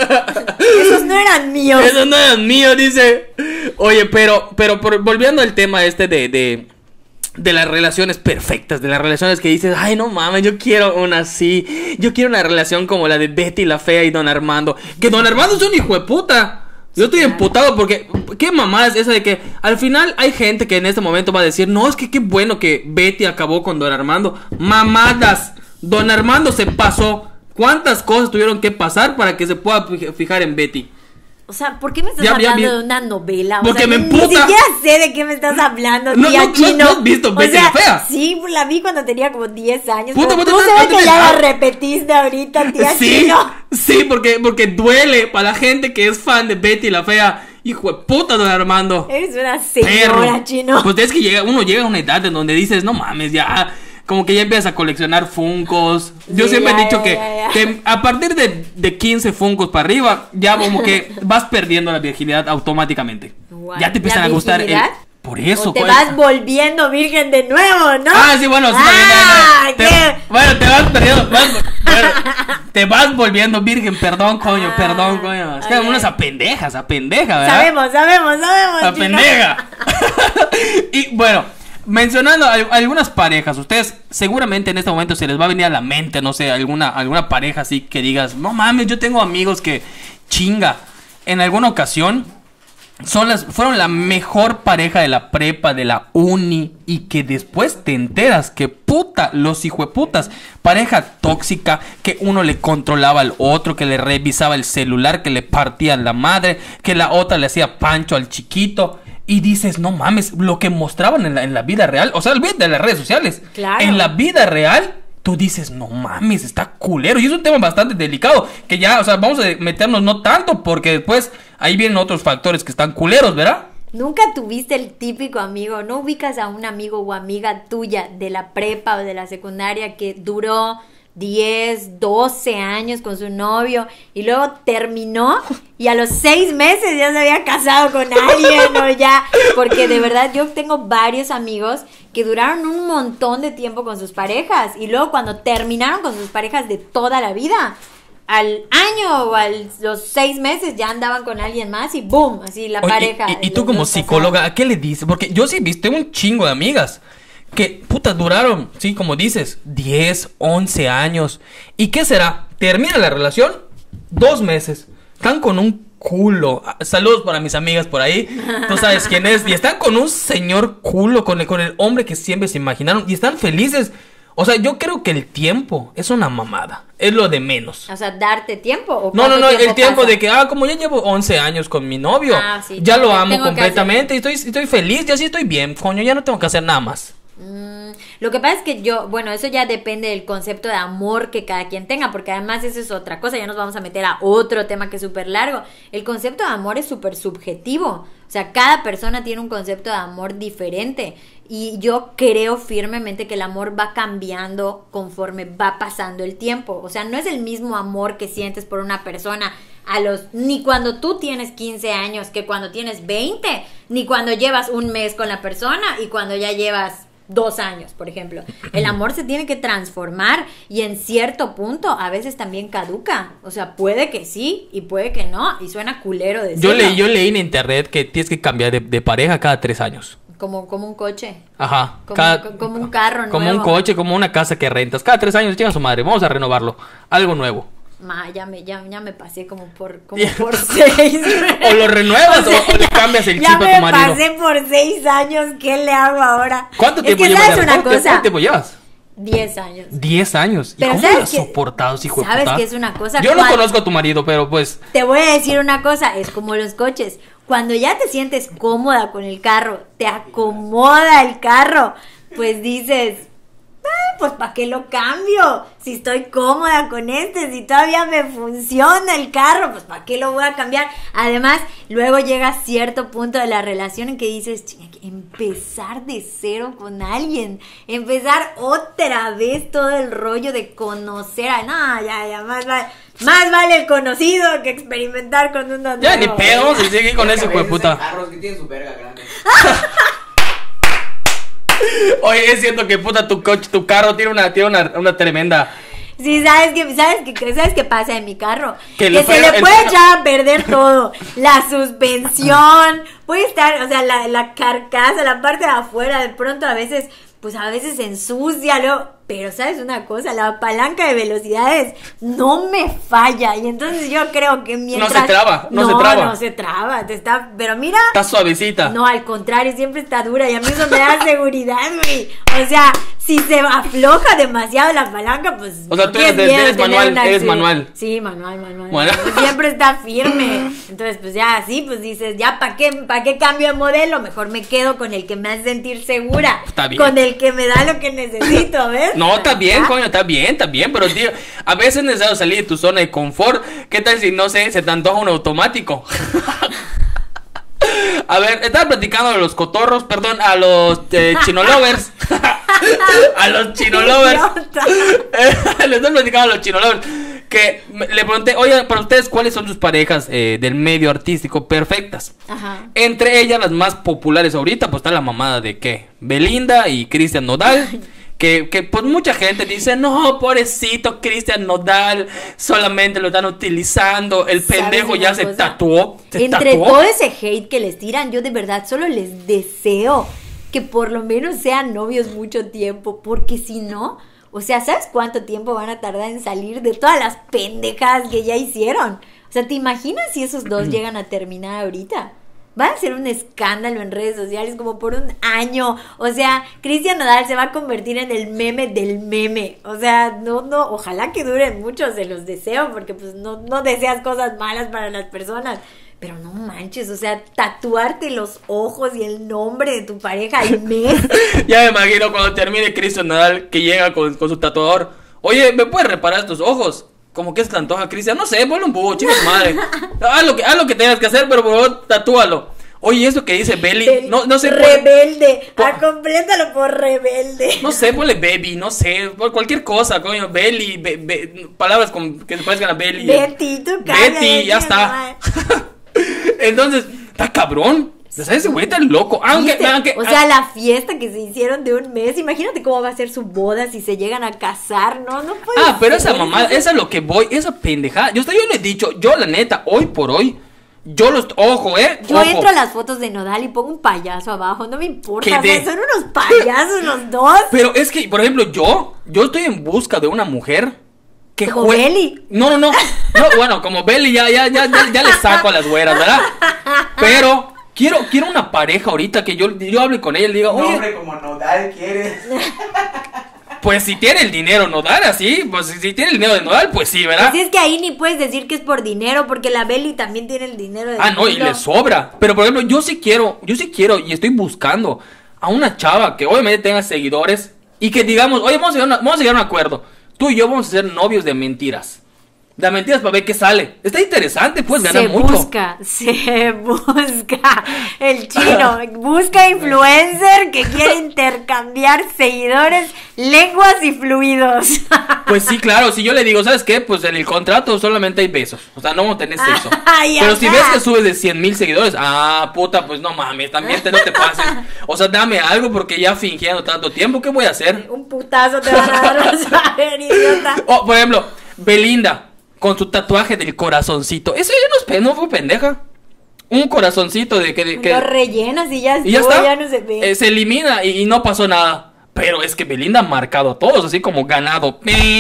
Esos no eran míos. Esos no eran míos, dice. Oye, pero, pero por- volviendo al tema este de, de, de las relaciones perfectas, de las relaciones que dices, ay, no mames, yo quiero una así. Yo quiero una relación como la de Betty la Fea y Don Armando. Que Don Armando es un hijo de puta. Yo estoy emputado porque, ¿qué mamá es esa de que al final hay gente que en este momento va a decir, no, es que qué bueno que Betty acabó con Don Armando? Mamadas, Don Armando se pasó. ¿Cuántas cosas tuvieron que pasar para que se pueda fij- fijar en Betty? O sea, ¿por qué me estás Ya, ya hablando vi- de una novela? O Porque sea, me ni- emputa. Ni siquiera sé de qué me estás hablando, No, tía no, no, Chino. ¿no has visto O Betty sea, la Fea? Sí, pues la vi cuando tenía como diez años. Puta, pero puta, tú no- sabes no que te ya ves- la repetiste ahorita, tía Sí, Chino. sí, porque, porque duele para la gente que es fan de Betty la Fea. Hijo de puta, Don Armando. Eres una Perro. señora, Chino. Pues es que llega, uno llega a una edad en donde dices, no mames, ya. como que ya empiezas a coleccionar Funkos. Yo Sí, siempre ya, he dicho ya, que, ya, ya. que a partir de, de quince Funkos para arriba, ya como que vas perdiendo la virginidad automáticamente. Guau. Ya te empiezan ¿La a gustar el... virginidad? Por eso, O te coño. vas volviendo virgen de nuevo, ¿no? Ah, sí, bueno, sí, Ah, también, también. Te- ¿qué? bueno, te vas perdiendo, vas- bueno, te vas volviendo virgen, perdón, coño, Ah, perdón, coño. Es que ok. unas a pendejas, a pendeja, ¿verdad? Sabemos, sabemos, sabemos. A chino. pendeja. Y bueno, mencionando al- algunas parejas, ustedes seguramente en este momento se les va a venir a la mente, no sé, alguna, alguna pareja así que digas, no mames, yo tengo amigos que chinga. En alguna ocasión son las, fueron la mejor pareja de la prepa, de la uni, y que después te enteras que puta, los hijueputas, pareja tóxica, que uno le controlaba al otro, que le revisaba el celular, que le partían la madre, que la otra le hacía pancho al chiquito. Y dices, no mames, lo que mostraban en la, en la vida real, o sea, olvídate de las redes sociales. Claro. En la vida real, tú dices, no mames, está culero. Y es un tema bastante delicado, que ya, o sea, vamos a meternos no tanto, porque después ahí vienen otros factores que están culeros, ¿verdad? Nunca tuviste el típico amigo, no ubicas a un amigo o amiga tuya de la prepa o de la secundaria que duró diez, doce años con su novio y luego terminó y a los seis meses ya se había casado con alguien o ya, porque de verdad yo tengo varios amigos que duraron un montón de tiempo con sus parejas y luego cuando terminaron con sus parejas de toda la vida, al año o a los seis meses ya andaban con alguien más y boom, así la Oye, pareja. y, y los tú como dos psicóloga, casados. ¿a qué le dices? Porque yo sí viste un chingo de amigas que, puta, duraron, sí, como dices, diez, once años. ¿Y qué será? Termina la relación, dos meses. Están con un culo. Ah, saludos para mis amigas por ahí. Tú sabes quién es. Y están con un señor culo, con el, con el hombre que siempre se imaginaron. Y están felices. O sea, yo creo que el tiempo es una mamada. Es lo de menos. O sea, darte tiempo o No, no, cuánto no, el tiempo pasa? de que, ah, como ya llevo once años con mi novio, Ah, sí, ya tengo- lo amo tengo que completamente y estoy, estoy feliz, ya sí estoy bien, coño, ya no tengo que hacer nada más. Mm, lo que pasa es que yo, bueno, eso ya depende del concepto de amor que cada quien tenga, porque además eso es otra cosa, ya nos vamos a meter a otro tema que es súper largo. El concepto de amor es súper subjetivo, o sea, cada persona tiene un concepto de amor diferente y yo creo firmemente que el amor va cambiando conforme va pasando el tiempo, o sea, no es el mismo amor que sientes por una persona a los, ni cuando tú tienes quince años que cuando tienes veinte, ni cuando llevas un mes con la persona y cuando ya llevas dos años, por ejemplo. El amor se tiene que transformar y en cierto punto a veces también caduca. O sea, puede que sí y puede que no. Y suena culero decirlo. Yo leí, yo leí en internet que tienes que cambiar de, de pareja cada tres años. Como, como un coche. Ajá. Como, cada- co- como un carro Como nuevo. un coche, como una casa que rentas. Cada tres años, chinga su madre, vamos a renovarlo. Algo nuevo. Ma, ya me, ya, ya me pasé como por, como por seis. O lo renuevas O sea, o, o le cambias el ya chip a tu me marido. pasé por seis años. ¿Qué le hago ahora? ¿Cuánto Es tiempo que llevas? sabes una ¿Cuánto, cosa. cuánto tiempo llevas? Diez años. Diez años. ¿Y Pero cómo ¿sabes lo has qué? soportado, hijo de ¿Sabes puta? qué es una cosa? Yo no Cuando- conozco a tu marido, pero pues... Te voy a decir una cosa, es como los coches. Cuando ya te sientes cómoda con el carro, te acomoda el carro, pues dices, ah, pues ¿para qué lo cambio? Si estoy cómoda con este, si todavía me funciona el carro, pues ¿para qué lo voy a cambiar? Además, luego llega cierto punto de la relación en que dices, "Chinga, que empezar de cero con alguien, empezar otra vez todo el rollo de conocer a... No, ya, ya, más vale, más vale el conocido que experimentar con uno Ya ni nuevo". pedo, vamos a seguir con ese hijo de Cabezas puta. en carros que tienen su verga grande. Oye, es cierto que puta tu coche, tu carro tiene una, tiene una, una tremenda. Sí, ¿sabes qué, sabes qué, ¿sabes qué pasa en mi carro? Que Que, le se freno- le el puede freno- echar a perder todo. La suspensión, puede estar, o sea, la, la carcasa, la parte de afuera, de pronto a veces, pues a veces se ensucia, luego, pero ¿sabes una cosa? La palanca de velocidades no me falla. Y entonces yo creo que mientras... No se traba, no se traba. No, se traba, te está, pero mira... Está suavecita. No, al contrario, siempre está dura y a mí eso me da seguridad, güey. O sea, si se afloja demasiado la palanca, pues... O sea, no tú eres tienes de- miedo eres de tener manual, un eres accidente. manual. Sí, manual, manual. Bueno. Pues siempre está firme. Entonces, pues ya así, pues dices, ya, ¿para qué, pa' qué cambio de modelo? Mejor me quedo con el que me hace sentir segura. Está bien. Con el que me da lo que necesito, ¿ves? No, está bien, ¿Ya? coño, está bien, está bien, pero tío, a veces es necesario salir de tu zona de confort. ¿Qué tal si, no sé, se te antoja un automático? A ver, estaba platicando de los cotorros, perdón, a los eh, chino lovers. a los chinolovers. Idiota. Le estoy platicando a los chinolovers. Que me- le pregunté, oye, para ustedes, ¿cuáles son sus parejas eh, del medio artístico perfectas? Ajá. Entre ellas, las más populares ahorita, pues está la mamada de ¿qué? Belinda y Cristian Nodal. Que, que pues mucha gente dice, no, pobrecito Cristian Nodal, solamente lo están utilizando. El ¿Sabes pendejo una ya se cosa? tatuó. Se Entre tatuó. todo ese hate que les tiran, yo de verdad solo les deseo que por lo menos sean novios mucho tiempo, porque si no, o sea, ¿sabes cuánto tiempo van a tardar en salir de todas las pendejadas que ya hicieron? O sea, ¿te imaginas si esos dos llegan a terminar ahorita? Va a ser un escándalo en redes sociales como por un año. O sea, Cristian Nodal se va a convertir en el meme del meme. O sea, no, no, ojalá que duren mucho, se los deseo, porque pues no, no deseas cosas malas para las personas. Pero no manches, o sea, tatuarte los ojos y el nombre de tu pareja al mes. Ya me imagino cuando termine Cristian Nodal que llega con, con su tatuador. Oye, ¿me puedes reparar estos ojos? Como que se te antoja, Cristian. No sé, ponle un búho, chicos madre. Haz lo que, haz lo que tengas que hacer, pero por favor, tatúalo. Oye, eso que dice Belly, El no, no sé. rebelde. por- Ah, complétalo por rebelde. No sé, ponle baby, no sé, por cualquier cosa, coño, Belly, be- be- palabras con, que se parezcan a Belly. Betty, tú cállate, Betty, ya está. Entonces, está cabrón. ¿Sabes? Ese güey está loco. Aunque, ¿Viste? aunque, O sea, la fiesta que se hicieron de un mes, imagínate cómo va a ser su boda si se llegan a casar, ¿no? No puede Ah, pero esa ser. mamada, esa es lo que voy, esa pendejada. Yo, yo le he dicho, yo la neta, hoy por hoy, yo los, ojo, eh. Yo ojo. entro a las fotos de Nodal y pongo un payaso abajo, no me importa, ¿Qué o sea, de? son unos payasos los dos. Pero es que, por ejemplo, yo, yo estoy en busca de una mujer que Como jue- Belly. No, no, no. No, bueno, como Belly ya, ya, ya, ya, ya le saco a las güeras, ¿verdad? Pero quiero, quiero una pareja ahorita que yo, yo hable con ella y le diga, Un oye, hombre como Nodal quieres. pues si tiene el dinero Nodal, así, pues si si tiene el dinero de Nodal, pues sí, ¿verdad? Así es que ahí ni puedes decir que es por dinero, porque la Belly también tiene el dinero de Ah, no, y le sobra. Pero por ejemplo, yo sí quiero, yo sí quiero y estoy buscando a una chava que obviamente tenga seguidores y que digamos, oye, vamos a llegar a, una- vamos a llegar a un acuerdo. Tú y yo vamos a ser novios de mentiras. De mentiras para ver qué sale. Está interesante, puedes ganar se mucho. busca, se busca el chino, busca influencer que quiere intercambiar seguidores, lenguas y fluidos. Pues sí, claro, si yo le digo, ¿sabes qué? Pues en el contrato solamente hay besos. O sea, no vamos a tener sexo. Ay, Pero si ajá. ves que subes de cien mil seguidores, ah, puta, pues no mames, también te, no te pases. O sea, dame algo porque ya fingiendo tanto tiempo, ¿qué voy a hacer? Un putazo te van a dar, vas a ver, idiota. Oh, por ejemplo, Belinda, con su tatuaje del corazoncito. Eso ya no, es pe- no fue pendeja. Un corazoncito de que... de que- Lo rellenas y ya, y ya estuvo, está. ya no se ve. Eh, se elimina y, y no pasó nada. Pero es que Belinda ha marcado a todos, así como ganado.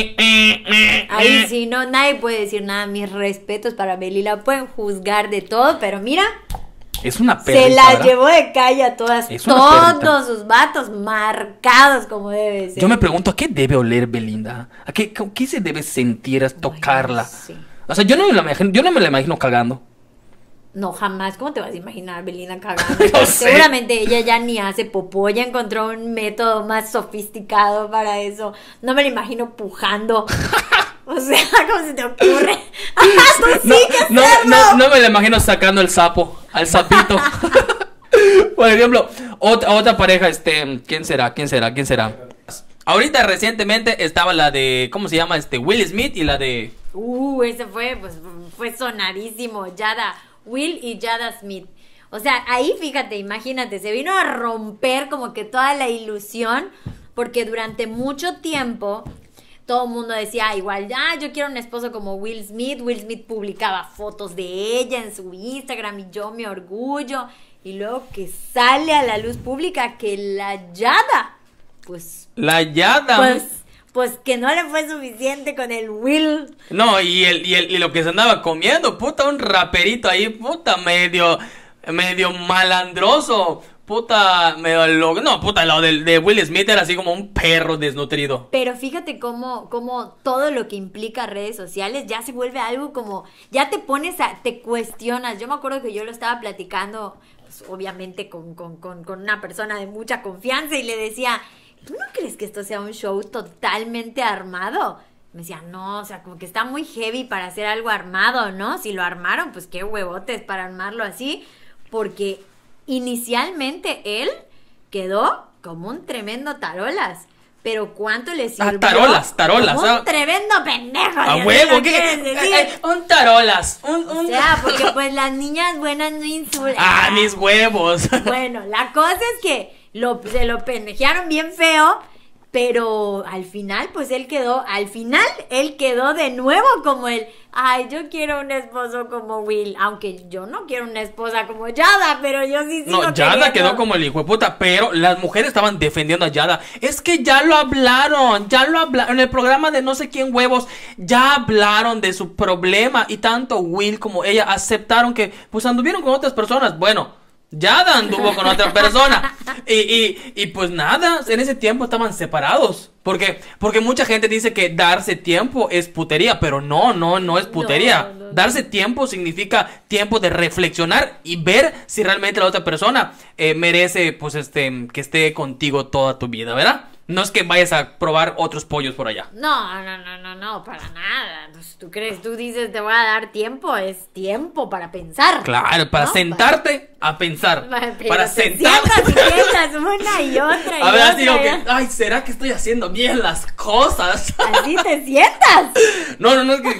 Ahí sí, no, nadie puede decir nada. Mis respetos para Belly, la pueden juzgar de todo, pero mira, Es una perrita, se la ¿verdad? llevó de calle a todas, Es una todos perrita. sus vatos marcados como debe ser. Yo me pregunto, ¿a qué debe oler Belinda? ¿A qué, qué se debe sentir al tocarla? no sé. O sea, yo no me la imagino, yo no me la imagino cagando. No, jamás. ¿Cómo te vas a imaginar a Belinda cagando? No sé. Seguramente ella ya ni hace popó, ya encontró un método más sofisticado para eso. No me la imagino pujando. O sea, ¿cómo se te ocurre? ¡Ah, tú sí No, que no, hacerlo! no, no me la imagino sacando el sapo, al sapito. Por ejemplo, otra, otra pareja, este, ¿quién será? ¿Quién será? ¿Quién será? Ahorita recientemente estaba la de, ¿cómo se llama? Este, Will Smith y la de... Uh, ese fue, pues, fue sonadísimo. Jada, Will y Jada Smith. O sea, ahí fíjate, imagínate, se vino a romper como que toda la ilusión, porque durante mucho tiempo todo el mundo decía, ah, igual, ah, yo quiero un esposo como Will Smith. Will Smith publicaba fotos de ella en su Instagram y yo me orgullo. Y luego que sale a la luz pública que la Jada, pues, La Yada. pues, pues que no le fue suficiente con el Will. No, y, el, y, el, y lo que se andaba comiendo, puta, un raperito ahí, puta, medio, medio malandroso, puta, medio loco. No, puta, lo de, de Will Smith era así como un perro desnutrido. Pero fíjate cómo, cómo todo lo que implica redes sociales ya se vuelve algo como, ya te pones a, te cuestionas. Yo me acuerdo que yo lo estaba platicando, pues, obviamente con, con, con, con una persona de mucha confianza y le decía, ¿tú no crees que esto sea un show totalmente armado? Me decía, no, o sea, como que está muy heavy para hacer algo armado, ¿no? Si lo armaron, pues qué huevotes para armarlo así, porque inicialmente él quedó como un tremendo tarolas. pero ¿cuánto le sirvió? Ah, tarolas, tarolas. Un ah. tremendo pendejo. A ya huevo, lo ¿qué? quieres decir. Eh, eh, un tarolas. Un, O un... sea, porque pues las niñas buenas no insultan. Ah, mis huevos. Bueno, la cosa es que lo, se lo pendejearon bien feo, pero al final, pues él quedó, al final, él quedó de nuevo como el, ay, yo quiero un esposo como Will, aunque yo no quiero una esposa como Yada, pero yo sí sigo No, Yada queriendo. quedó como el hijo de puta, pero las mujeres estaban defendiendo a Yada. Es que ya lo hablaron, ya lo hablaron, en el programa de no sé quién huevos, ya hablaron de su problema y tanto Will como ella aceptaron que, pues anduvieron con otras personas, bueno. Yada anduvo con otra persona. Y, y, y pues nada, en ese tiempo estaban separados. Porque, porque mucha gente dice que darse tiempo es putería. Pero no, no, no es putería. No, no, no. Darse tiempo significa tiempo de reflexionar y ver si realmente la otra persona eh, merece, pues, este, que esté contigo toda tu vida, ¿verdad? No es que vayas a probar otros pollos por allá. No, no, no, no, no, para nada. Pues, ¿tú crees? Tú dices te voy a dar tiempo, es tiempo para pensar. Claro, para ¿no? sentarte a pensar. Para, pero para te sentarte. sientas y piensas una y otra y A ver, otra. así digo y que, otra. ay, ¿será que estoy haciendo bien las cosas? Así te sientas. No, no, no, es que,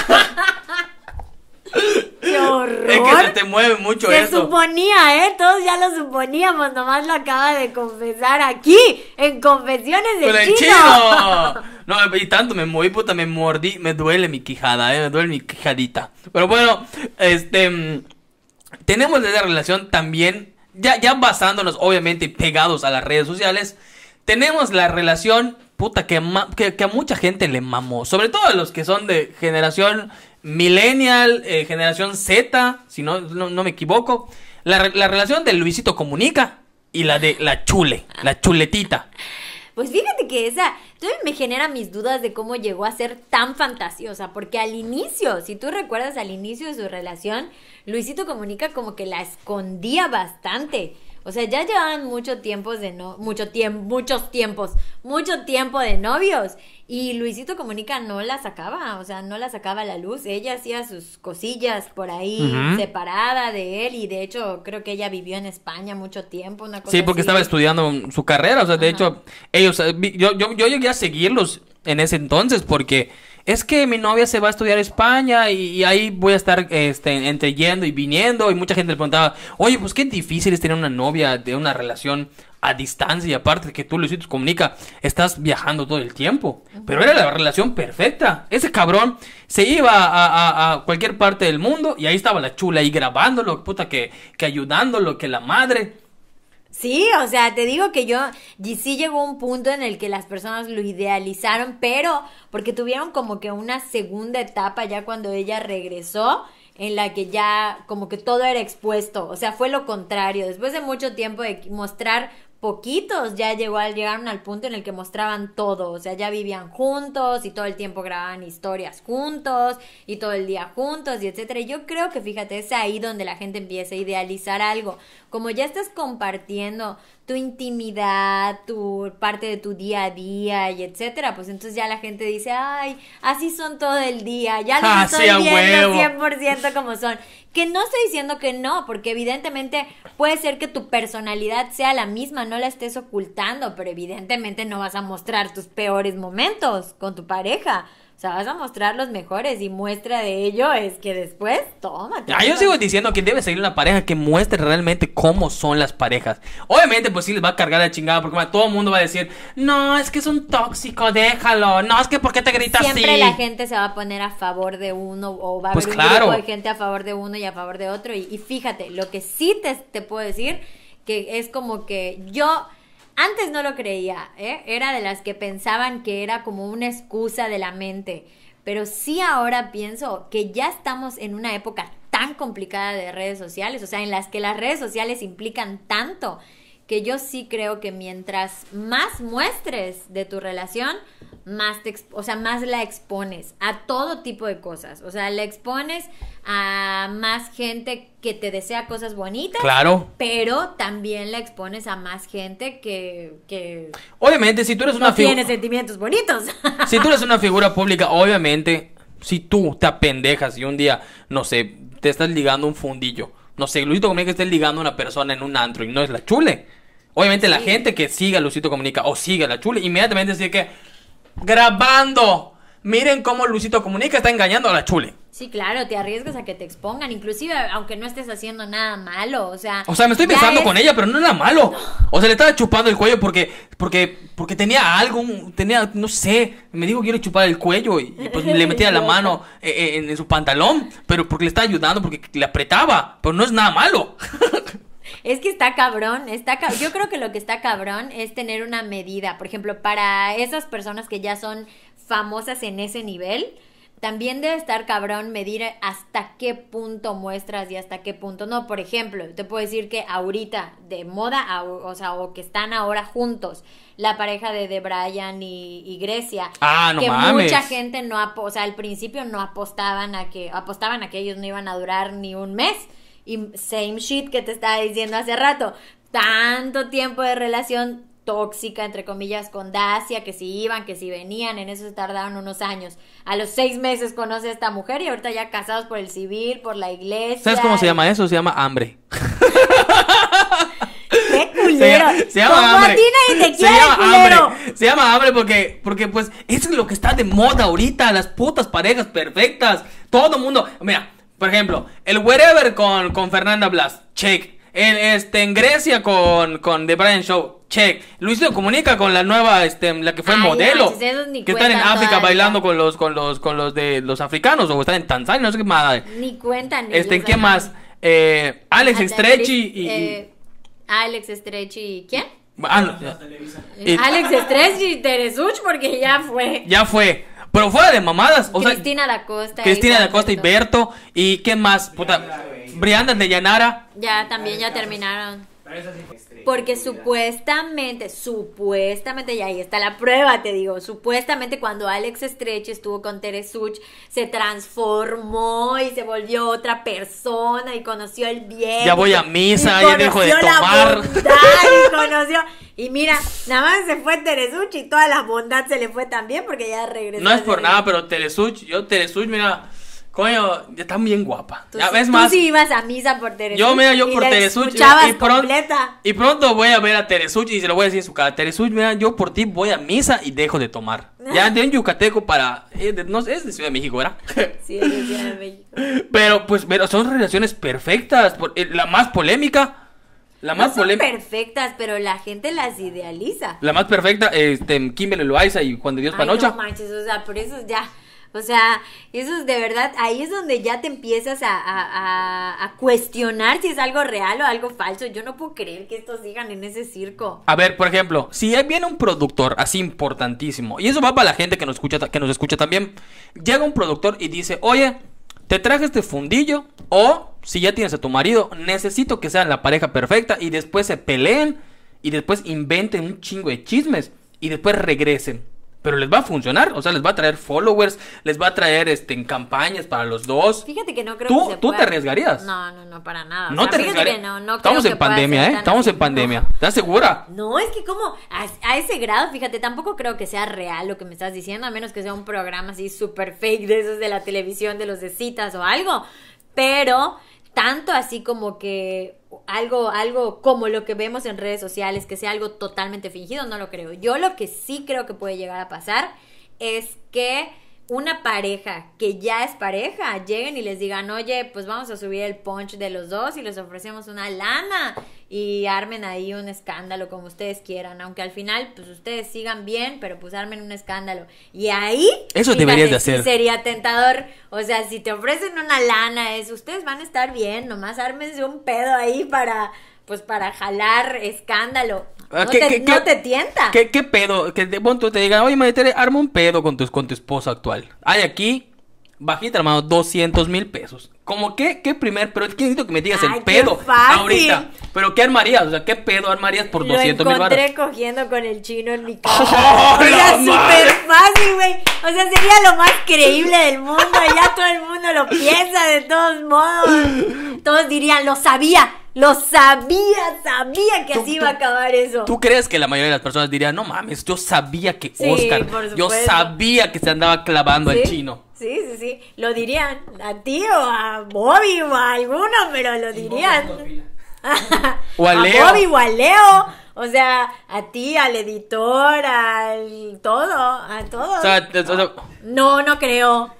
¡Qué horror! es que se te mueve mucho Se eso. suponía, ¿eh? Todos ya lo suponíamos, nomás lo acaba de confesar aquí, en Confesiones del Con el Chino. chino. No, y tanto me moví, puta, me mordí, me duele mi quijada, eh, me duele mi quijadita. Pero bueno, este, mm, tenemos esa relación también, ya, ya basándonos, obviamente, pegados a las redes sociales. Tenemos la relación, puta, que, ma- que, que a mucha gente le mamó. Sobre todo a los que son de generación millennial, eh, generación Z, si no, no, no me equivoco. La, re- la relación de Luisito Comunica y la de la chule, la chuletita. Pues fíjate que esa todavía me genera mis dudas de cómo llegó a ser tan fantasiosa, porque al inicio, si tú recuerdas al inicio de su relación, Luisito Comunica como que la escondía bastante. O sea, ya llevaban mucho tiempos de no, mucho tiempo, muchos tiempos, mucho tiempo de novios. Y Luisito Comunica no la sacaba, o sea, no la sacaba a la luz. Ella hacía sus cosillas por ahí, Ujú. separada de él. Y de hecho, creo que ella vivió en España mucho tiempo, una cosa Sí, porque así. estaba estudiando su carrera, o sea, de Ajá. hecho, ellos, eh, vi- yo, yo, yo llegué a seguirlos en ese entonces porque es que mi novia se va a estudiar a España y, y ahí voy a estar este, entre yendo y viniendo y mucha gente le preguntaba, oye, pues qué difícil es tener una novia de una relación a distancia y aparte que tú, Luisito Comunica, estás viajando todo el tiempo, pero era la relación perfecta. Ese cabrón se iba a, a- a cualquier parte del mundo y ahí estaba la chula ahí grabándolo, puta, que, que ayudándolo, que la madre... Sí, o sea, te digo que yo, y sí llegó un punto en el que las personas lo idealizaron, pero porque tuvieron como que una segunda etapa ya cuando ella regresó, en la que ya como que todo era expuesto, o sea, fue lo contrario, después de mucho tiempo de mostrar poquitos, ya llegó al, llegaron al punto en el que mostraban todo, o sea, ya vivían juntos y todo el tiempo grababan historias juntos y todo el día juntos y etcétera. Y yo creo que, fíjate, es ahí donde la gente empieza a idealizar algo. Como ya estás compartiendo tu intimidad, tu parte de tu día a día y etcétera, pues entonces ya la gente dice, ay, así son todo el día, ya los Ah, estoy sí, a viendo huevo. cien por ciento como son. Que no estoy diciendo que no, porque evidentemente puede ser que tu personalidad sea la misma, no la estés ocultando, pero evidentemente no vas a mostrar tus peores momentos con tu pareja. O sea, vas a mostrar los mejores y muestra de ello es que después, tómate. Ah, yo sigo diciendo que debe seguir una pareja que muestre realmente cómo son las parejas. Obviamente, pues sí les va a cargar la chingada porque ma, todo el mundo va a decir, no, es que es un tóxico, déjalo. No, es que ¿por qué te gritas Siempre así? la gente se va a poner a favor de uno o va a Pues haber claro. un grupo de gente a favor de uno y a favor de otro. Y, y fíjate, lo que sí te, te puedo decir, que es como que yo... Antes no lo creía, ¿eh? Era de las que pensaban que era como una excusa de la mente. Pero sí ahora pienso que ya estamos en una época tan complicada de redes sociales, o sea, en las que las redes sociales implican tanto, que yo sí creo que mientras más muestres de tu relación, más te, exp- o sea, más la expones a todo tipo de cosas. O sea, la expones a más gente que te desea cosas bonitas. Claro. Pero también la expones a más gente que, que Obviamente, si tú eres una no tiene figura... sentimientos bonitos. Si tú eres una figura pública, obviamente, si tú te apendejas y un día, no sé, te estás ligando un fundillo, no sé, Luisito Comunica esté ligando a una persona en un antro y no es la chule, Obviamente Sí. la gente que siga a Luisito Comunica o siga a la Chule, inmediatamente dice que grabando. Miren cómo Luisito Comunica está engañando a la Chule. Sí, claro, te arriesgas a que te expongan, inclusive aunque no estés haciendo nada malo, o sea... O sea, me estoy ya besando es- con ella, pero no era malo. O sea, le estaba chupando el cuello porque porque porque tenía algo, un- tenía, no sé, me dijo que quiero chupar el cuello y, y pues le metía la mano eh, eh, en, en su pantalón, pero porque le estaba ayudando, porque le apretaba, pero no es nada malo. Es que está cabrón, está ca- yo creo que lo que está cabrón es tener una medida, por ejemplo, para esas personas que ya son famosas en ese nivel, también debe estar cabrón medir hasta qué punto muestras y hasta qué punto no. Por ejemplo, te puedo decir que ahorita de moda, a- o sea, o que están ahora juntos, la pareja de, de Brian y, y Grecia, Ah, no que mames. mucha gente no, apo- o sea, al principio no apostaban a que, apostaban a que ellos no iban a durar ni un mes. Y same shit que te estaba diciendo hace rato, tanto tiempo de relación tóxica, entre comillas, con Dacia, que si iban, que si venían, en eso se tardaron unos años. A los seis meses conoce a esta mujer y ahorita ya casados por el civil, por la iglesia. ¿Sabes cómo se llama eso? Se llama hambre. ¡Qué culero! Se, se llama Como hambre. a ti nadie te Se quiere, llama culero. hambre. Se llama hambre porque, porque pues eso es lo que está de moda ahorita. Las putas parejas perfectas. Todo el mundo. Mira, por ejemplo, el Wherever con, con Fernanda Blas. Check. El, este, en Grecia con, con The Brian Show. Check. Luisito Comunica con la nueva, este, la que fue Ay, modelo. manches, esos ni que están en cuentan África todavía. bailando con los, con los, con los de los africanos. O están en Tanzania, no sé qué más. Ni cuentan Este, ellos, ¿quién ajá. más? Eh, Alex Hasta Estrechi Chris- y, y- eh, Alex Estrechi, ¿quién? ah, no, ya. Y- Alex Estrechi y Teresuch, porque ya fue. Ya fue. Pero fuera de mamadas. O Cristina da Costa. sea, Cristina y da Costa y Berto. ¿Y quién más? Puta. Brianda de Llanara. Ya también ya terminaron. Porque supuestamente, supuestamente, y ahí está la prueba, te digo, supuestamente cuando Alex Estrechi estuvo con Teresuch, se transformó y se volvió otra persona y conoció el bien. Ya voy y- a misa, y ya dejo de conoció la tomar. bondad y conoció. Y mira, nada más se fue Teresuch y toda la bondad se le fue también porque ya regresó. No es a por ser- nada, pero Telesuch, yo Telesuch, mira, coño, ya está bien guapa. Tú, Ya sí- ves tú más. sí ibas a misa por Teresuch. Yo, mira, yo y por la Telesuch. escuchabas y, pronto, completa. y pronto voy a ver a Telesuch y se lo voy a decir en su cara. Telesuch, mira, yo por ti voy a misa y dejo de tomar. Ya de un yucateco para. eh, de- no sé, es de Ciudad de México, ¿verdad? Sí, es de Ciudad de México. Pero, pues, pero son relaciones perfectas. por- eh, La más polémica. La No más son polémica. perfectas, pero la gente las idealiza. La más perfecta, este, Kimberly Loaiza y Juan de Dios Ay, Panocha. no manches, o sea, por eso ya, o sea, eso es de verdad, ahí es donde ya te empiezas a, a, a, a cuestionar si es algo real o algo falso. Yo no puedo creer que estos sigan en ese circo. A ver, por ejemplo, si viene un productor así importantísimo, y eso va para la gente que nos escucha, que nos escucha también, llega un productor y dice, oye, te traje este fundillo, o si ya tienes a tu marido, necesito que sean la pareja perfecta, y después se peleen, y después inventen un chingo de chismes, y después regresen. Pero les va a funcionar, o sea, les va a traer followers, les va a traer este, en campañas para los dos. Fíjate que no creo ¿Tú- que se tú te pueda. arriesgarías? No, no, no, para nada. O No sea, te fíjate arriesgarías. que no, no Estamos creo en que pueda pandemia, ser ¿eh? tan Estamos así. en pandemia. No. ¿Estás segura? No, es que como a, a ese grado, fíjate, tampoco creo que sea real lo que me estás diciendo, a menos que sea un programa así súper fake de esos de la televisión, de los de citas o algo. Pero tanto así como que algo, algo como lo que vemos en redes sociales, que sea algo totalmente fingido, no lo creo. Yo lo que sí creo que puede llegar a pasar es que una pareja que ya es pareja lleguen y les digan, oye, pues vamos a subir el punch de los dos y les ofrecemos una lana y armen ahí un escándalo como ustedes quieran, aunque al final pues ustedes sigan bien, pero pues armen un escándalo y ahí Eso fíjate, deberías de sí hacer. sería tentador. O sea, si te ofrecen una lana es ustedes van a estar bien, nomás ármense un pedo ahí para pues para jalar escándalo. Ah, No, ¿qué- te, qué- no qué- te tienta. ¿Qué, qué pedo? Que de pronto te digan, oye, Maritere, arma un pedo con tu, con tu esposa actual. Hay aquí, bajita, hermano, doscientos mil pesos. Como que, qué primer, pero es que necesito que me digas Ay, el qué pedo fácil. ahorita. Pero ¿qué armarías? O sea, ¿qué pedo armarías por Lo doscientos mil baros? encontré cogiendo con el chino en mi casa. ¡Oh, o sea, no súper mames! fácil, güey. O sea, sería lo más creíble del mundo. Y ya todo el mundo lo piensa de todos modos. Todos dirían, lo sabía, lo sabía, sabía que Tú- así tú- iba a acabar eso. ¿Tú crees que la mayoría de las personas dirían, no mames, yo sabía que Sí, Oscar, por yo supuesto. sabía que se andaba clavando al ¿Sí? chino? Sí, sí, sí. Lo dirían a ti o a Bobby o a alguno, pero lo dirían. O a a Leo. Bobby o a Leo O sea, a ti, al editor, al todo, a todo. O sea, o sea, No, no creo.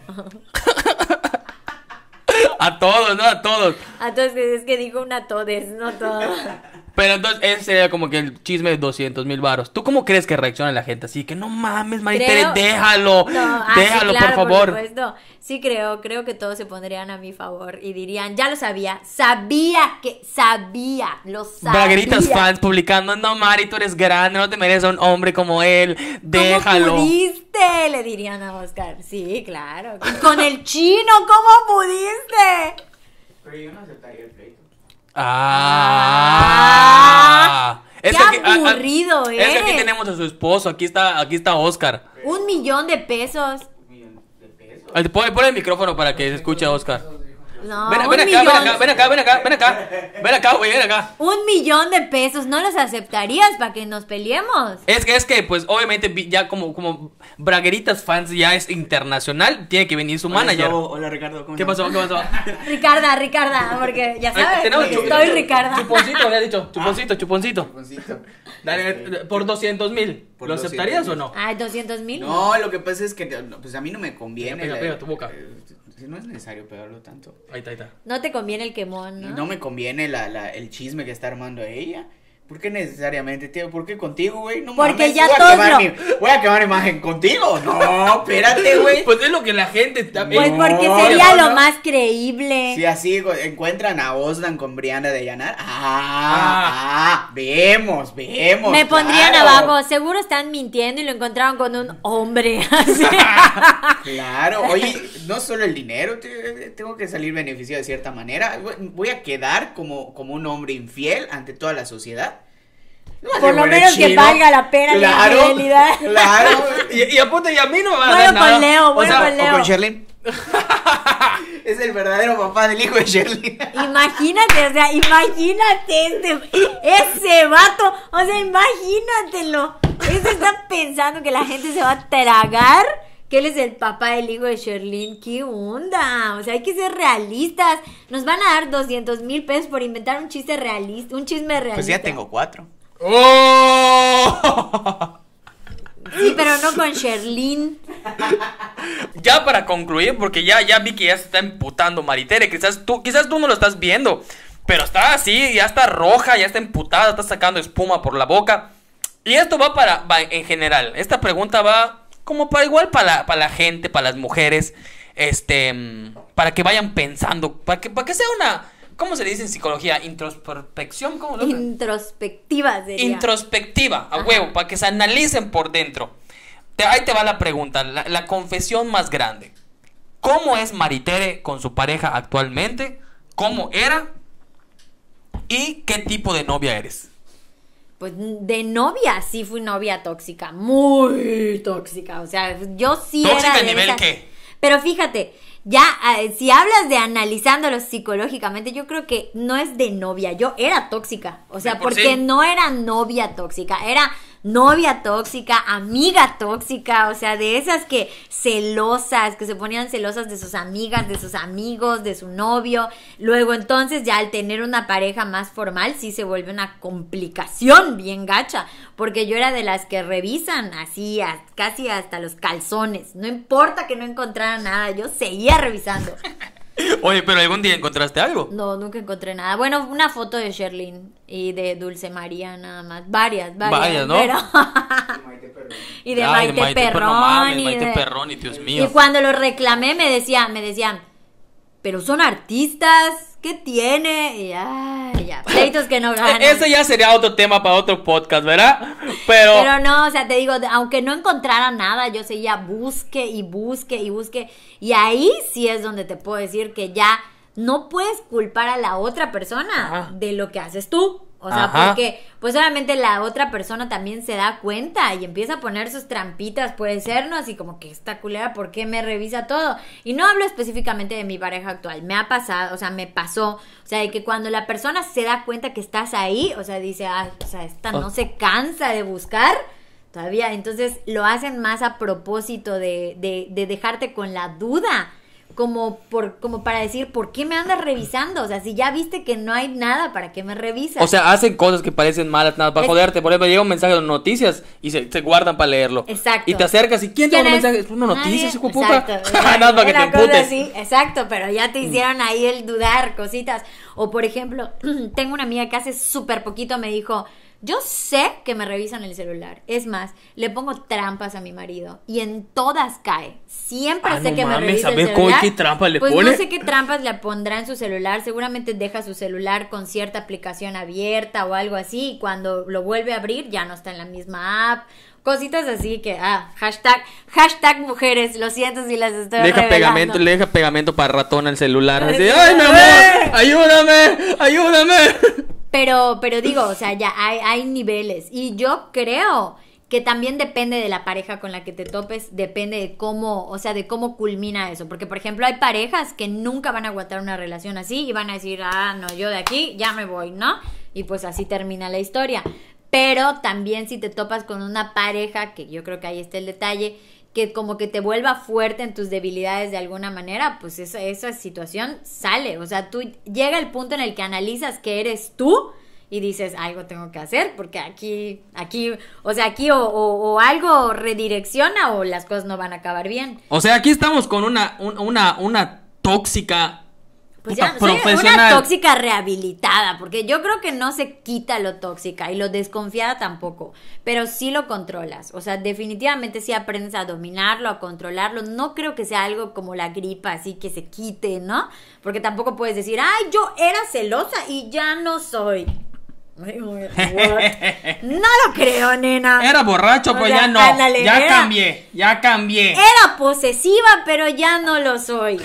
a todos, ¿no? A todos. A todos, es que digo una todes, no todos. Pero entonces ese sería como que el chisme de doscientos mil varos. ¿Tú cómo crees que reacciona la gente? Así que no mames, Maritere, Creo- déjalo. No, ah, déjalo, sí, claro, por favor. supuesto. Sí creo, creo que todos se pondrían a mi favor y dirían, ya lo sabía, sabía que, sabía, lo sabía. Bragueritas fans publicando, no, Mari, tú eres grande, no te mereces a un hombre como él. Déjalo. ¿Cómo pudiste? Le dirían a Oscar. Sí, claro. Con el chino, ¿cómo pudiste? Pero yo no aceptaría el pleito. Ah. ¡Qué Es que aquí- ah, ah, aburrido Es que aquí eres! tenemos a su esposo, aquí está, aquí está Oscar. Un millón de pesos. Un millón de pesos. Ay, Pon, pon el micrófono para que se escuche a Oscar. No, Ven, un ven acá, millón. ven acá, ven acá, ven acá, ven acá. Ven acá, güey, ven acá. Un millón de pesos, ¿no los aceptarías para que nos peleemos? Es que, es que, pues, obviamente, vi- ya como, como Bragueritas fans ya es internacional, tiene que venir su Hola, manager. Slobo. Hola, Ricardo. ¿Cómo ¿Qué estás? pasó? ¿Qué pasó? Ricarda, Ricarda, porque ya sabes, Tenemos que chu- estoy Ricarda. Chuponcito, me ha dicho. Chuponcito, chuponcito. Chuponcito. Dale, Ok. por doscientos mil. Por ¿Lo doscientos aceptarías mil. o no? Ay, doscientos mil. No, lo que pasa es que no, pues a mí no me conviene. Pega, la- pega tu boca. eh, si no es necesario pegarlo tanto. Ahí está, ahí está. No te conviene el quemón, No, ¿no? me conviene la, la, el chisme que está armando ella. ¿Por qué necesariamente, tío? ¿Por qué contigo, güey? No Porque mames, ya voy a todos quemar lo- mi- Voy a quemar imagen contigo. No, espérate, güey. Pues es lo que la gente está Pues No, porque no, sería no. lo más creíble. Si así go- encuentran a Oslan con Brianna de Llanar. Ah, ah, vemos, vemos. Me pondrían claro. abajo, seguro están mintiendo y lo encontraron con un hombre. Así. Claro, oye, no solo el dinero, te- tengo que salir beneficiado de cierta manera. Voy a quedar como, como un hombre infiel ante toda la sociedad. No va a Por ser lo bueno menos que chino. valga la pena la Claro, infidelidad. claro. Y, y apunte, y a mí no me va a Bueno, dar nada. con Leo, O bueno, sea, con Leo. O con Sherlyn. Es el verdadero papá del hijo de Sherlyn. Imagínate, o sea, imagínate este, ese vato, o sea, imagínatelo. Ese está pensando que la gente se va a tragar que él es el papá del hijo de Sherlyn. ¿Qué onda? O sea, hay que ser realistas. Nos van a dar doscientos mil pesos por inventar un chiste realista, un chisme realista. Pues ya tengo cuatro. ¡Oh! Sí, pero no con Sherlyn. Ya para concluir, porque ya, ya vi que ya se está emputando Maritere. Quizás tú, quizás tú no lo estás viendo, pero está así, ya está roja, ya está emputada, está sacando espuma por la boca. Y esto va para, va en general. Esta pregunta va como para igual para la, para la gente, para las mujeres, este, mm, para que vayan pensando, para que, para que sea una, ¿cómo se le dice en psicología? Introspección, ¿cómo se llama? Introspectiva sería. Introspectiva, a Ajá. huevo, para que se analicen por dentro. Te- ahí te va la pregunta, la, la confesión más grande. ¿Cómo es Maritere con su pareja actualmente? ¿Cómo era? ¿Y qué tipo de novia eres? Pues de novia, sí fui novia tóxica, muy tóxica, o sea, yo sí ¿Tóxica era a de nivel esas- qué? Pero fíjate, ya, eh, si hablas de analizándolo psicológicamente, yo creo que no es de novia, yo era tóxica, o sea, De por porque sí. no era novia tóxica, era novia tóxica, amiga tóxica, o sea, de esas que celosas, que se ponían celosas de sus amigas, de sus amigos, de su novio. Luego entonces ya al tener una pareja más formal sí se vuelve una complicación bien gacha, porque yo era de las que revisan así a- casi hasta los calzones, no importa que no encontrara nada, yo seguía revisando. Oye, pero algún día encontraste algo. No, nunca encontré nada. Bueno, una foto de Sherlyn y de Dulce María nada más, varias, varias. Varias, ¿no? pero- y de Ay, Maite, pero Perrón. no mames, y, Maite de- Perrón, y Dios mío. y cuando lo reclamé me decían, me decían, pero son artistas, ¿qué tiene? Y ay, ya, pleitos que no ganan. E- Ese ya sería otro tema para otro podcast, ¿verdad? Pero, Pero no, o sea, te digo, de- aunque no encontrara nada, yo seguía busque y busque y busque. Y ahí sí es donde te puedo decir que ya no puedes culpar a la otra persona Ajá. de lo que haces tú. O sea, Ajá. porque pues obviamente la otra persona también se da cuenta y empieza a poner sus trampitas, puede ser, ¿no? Así como que esta culera, ¿por qué me revisa todo? Y no hablo específicamente de mi pareja actual, me ha pasado, o sea, me pasó, o sea, de que cuando la persona se da cuenta que estás ahí, o sea, dice, ah, o sea, esta no se cansa de buscar todavía, entonces lo hacen más a propósito de, de, de dejarte con la duda. como por como para decir, ¿por qué me andas revisando? O sea, si ya viste que no hay nada, ¿para qué me revisas? O sea, hacen cosas que parecen malas nada para Es- joderte. Por ejemplo, llega un mensaje de noticias y se, se guardan para leerlo. Exacto. Y te acercas y ¿quién te ¿Quién manda es? mensaje? Es una noticia, Nadie. hijo de puta. Exacto. Nada para que te Una cosa emputes. así, exacto, pero ya te hicieron ahí el dudar, cositas. O por ejemplo, tengo una amiga que hace súper poquito me dijo, yo sé que me revisan el celular. Es más, le pongo trampas a mi marido y en todas cae. Siempre Ah, sé no que me mames, revisa el ¿sabes cómo- celular. qué trampas le pues pone? no sé qué trampas le pondrá en su celular. Seguramente deja su celular con cierta aplicación abierta o algo así. Y cuando lo vuelve a abrir ya no está en la misma app. Cositas así que, ah, hashtag, hashtag mujeres, lo siento si las estoy Le deja revelando. pegamento, le deja pegamento para ratón al celular. Ay, Así, sí. ¡ay, mi amor! ¡Ayúdame! ¡Ayúdame! Pero, pero digo, o sea, ya hay, hay niveles. Y yo creo que también depende de la pareja con la que te topes, depende de cómo, o sea, de cómo culmina eso. Porque, por ejemplo, hay parejas que nunca van a aguantar una relación así y van a decir, ah, no, yo de aquí ya me voy, ¿no? Y pues así termina la historia. Pero también si te topas con una pareja, que yo creo que ahí está el detalle, que como que te vuelva fuerte en tus debilidades de alguna manera, pues esa, esa situación sale. O sea, tú llega el punto en el que analizas que eres tú y dices, algo tengo que hacer porque aquí, aquí, o sea, aquí o, o, o algo redirecciona o las cosas no van a acabar bien. O sea, aquí estamos con una, un- una, una tóxica Pues puta ya, soy profesional. una tóxica rehabilitada, porque yo creo que no se quita lo tóxica y lo desconfiada tampoco, pero sí lo controlas, o sea, definitivamente sí aprendes a dominarlo, a controlarlo. No creo que sea algo como la gripa, así que se quite, ¿no? Porque tampoco puedes decir, ay, yo era celosa y ya no soy. Ay, what? No lo creo, nena. Era borracho, O pero sea, ya no. ándale, ya era- cambié, ya cambié. Era posesiva, pero ya no lo soy.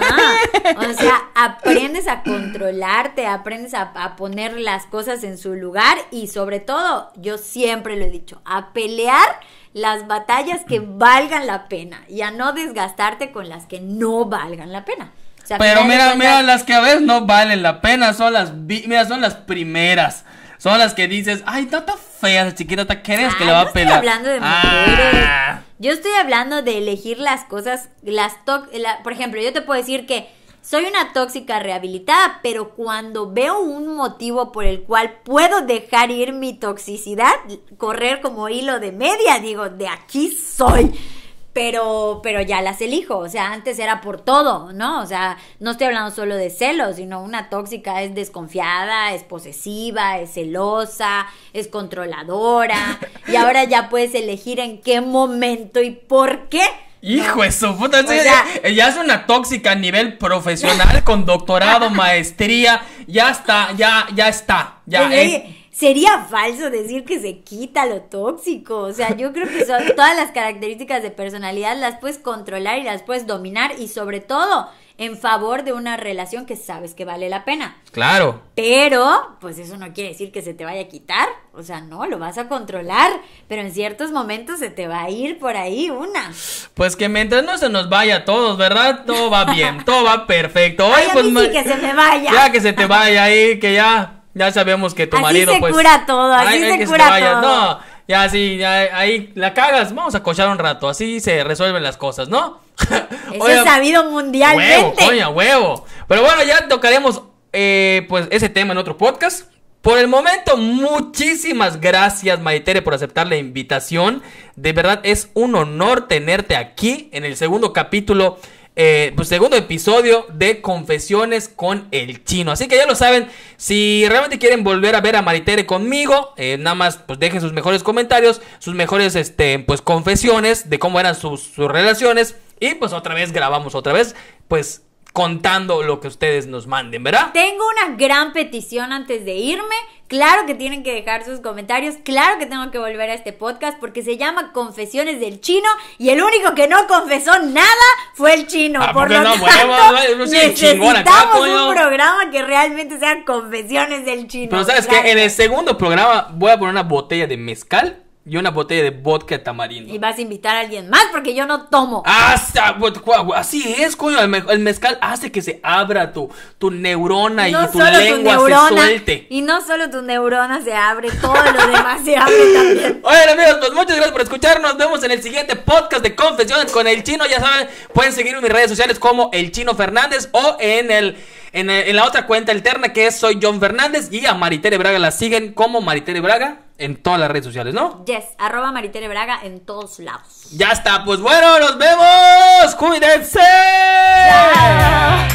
No. O sea, aprendes a controlarte, aprendes a, a poner las cosas en su lugar y sobre todo, yo siempre lo he dicho, a pelear las batallas que valgan la pena y a no desgastarte con las que no valgan la pena. O sea, a Pero final de mira, cuentas- mira, las que a veces no valen la pena son las, vi- mira, son las primeras. Son las que dices, ay, no está fea esa chiquita, ¿te crees que Ay, le va no a pelar? estoy hablando de mujeres. Ah. Yo estoy hablando de elegir las cosas, las to- la- por ejemplo, yo te puedo decir que soy una tóxica rehabilitada, pero cuando veo un motivo por el cual puedo dejar ir mi toxicidad, correr como hilo de media, digo, de aquí soy. Pero, pero ya las elijo, o sea, antes era por todo, ¿no? O sea, no estoy hablando solo de celos, sino una tóxica es desconfiada, es posesiva, es celosa, es controladora, y ahora ya puedes elegir en qué momento y por qué. Hijo de su puta, O sí, sea- ya es una tóxica a nivel profesional, con doctorado, maestría, ya está, ya, ya está, ya. Oye, eh. sería falso decir que se quita lo tóxico. O sea, yo creo que son todas las características de personalidad las puedes controlar y las puedes dominar y sobre todo en favor de una relación que sabes que vale la pena. Claro. Pero, pues eso no quiere decir que se te vaya a quitar. O sea, no, lo vas a controlar. Pero en ciertos momentos se te va a ir por ahí una. Pues que mientras no se nos vaya a todos, ¿verdad? Todo va bien, todo va perfecto. Ay, Oye, a pues, mí ma- sí que se me vaya. Ya que se te vaya ahí, que ya, ya sabemos que tu Así marido, se pues. cura todo, así se que cura te vaya. todo. No, ya sí, ya ahí la cagas, vamos a cochar un rato, así se resuelven las cosas, ¿no? Eso es sabido mundialmente. Huevo, coña, huevo. Pero bueno, ya tocaremos eh, pues ese tema en otro podcast. Por el momento, muchísimas gracias, Maritere, por aceptar la invitación. De verdad, es un honor tenerte aquí en el segundo capítulo, eh, pues segundo episodio de Confesiones con el Chino. Así que ya lo saben, si realmente quieren volver a ver a Maritere conmigo, eh, nada más pues dejen sus mejores comentarios, sus mejores este, pues confesiones de cómo eran sus, sus relaciones. Y pues otra vez grabamos otra vez, pues contando lo que ustedes nos manden, ¿verdad? Tengo una gran petición antes de irme. Claro que tienen que dejar sus comentarios. Claro que tengo que volver a este podcast porque se llama Confesiones del Chino y el único que no confesó nada fue el Chino. Ah, Por ¿por qué lo no? tanto, Huevo, no soy chingón acá, necesitamos coño. un programa que realmente sea Confesiones del Chino. Pero sabes Gracias. que en el segundo programa voy a poner una botella de mezcal y una botella de vodka tamarindo. Y vas a invitar a alguien más porque yo no tomo. Hasta, así es, coño. El, me- el mezcal hace que se abra tu, tu neurona No y tu solo tu lengua neurona, se suelte. y no solo tu neurona se abre, todo lo demás se abre también. Oigan, amigos, pues muchas gracias por escucharnos. Nos vemos en el siguiente podcast de Confesiones con el Chino. Ya saben, pueden seguirme en mis redes sociales como el Chino Fernández o en el en, el- en la otra cuenta alterna que es Soy John Fernández. Y a Maritere Braga la siguen como Maritere Braga en todas las redes sociales, ¿no? Yes, arroba Maritere Braga en todos lados. Ya está, pues bueno, nos vemos. Cuídense. Chao.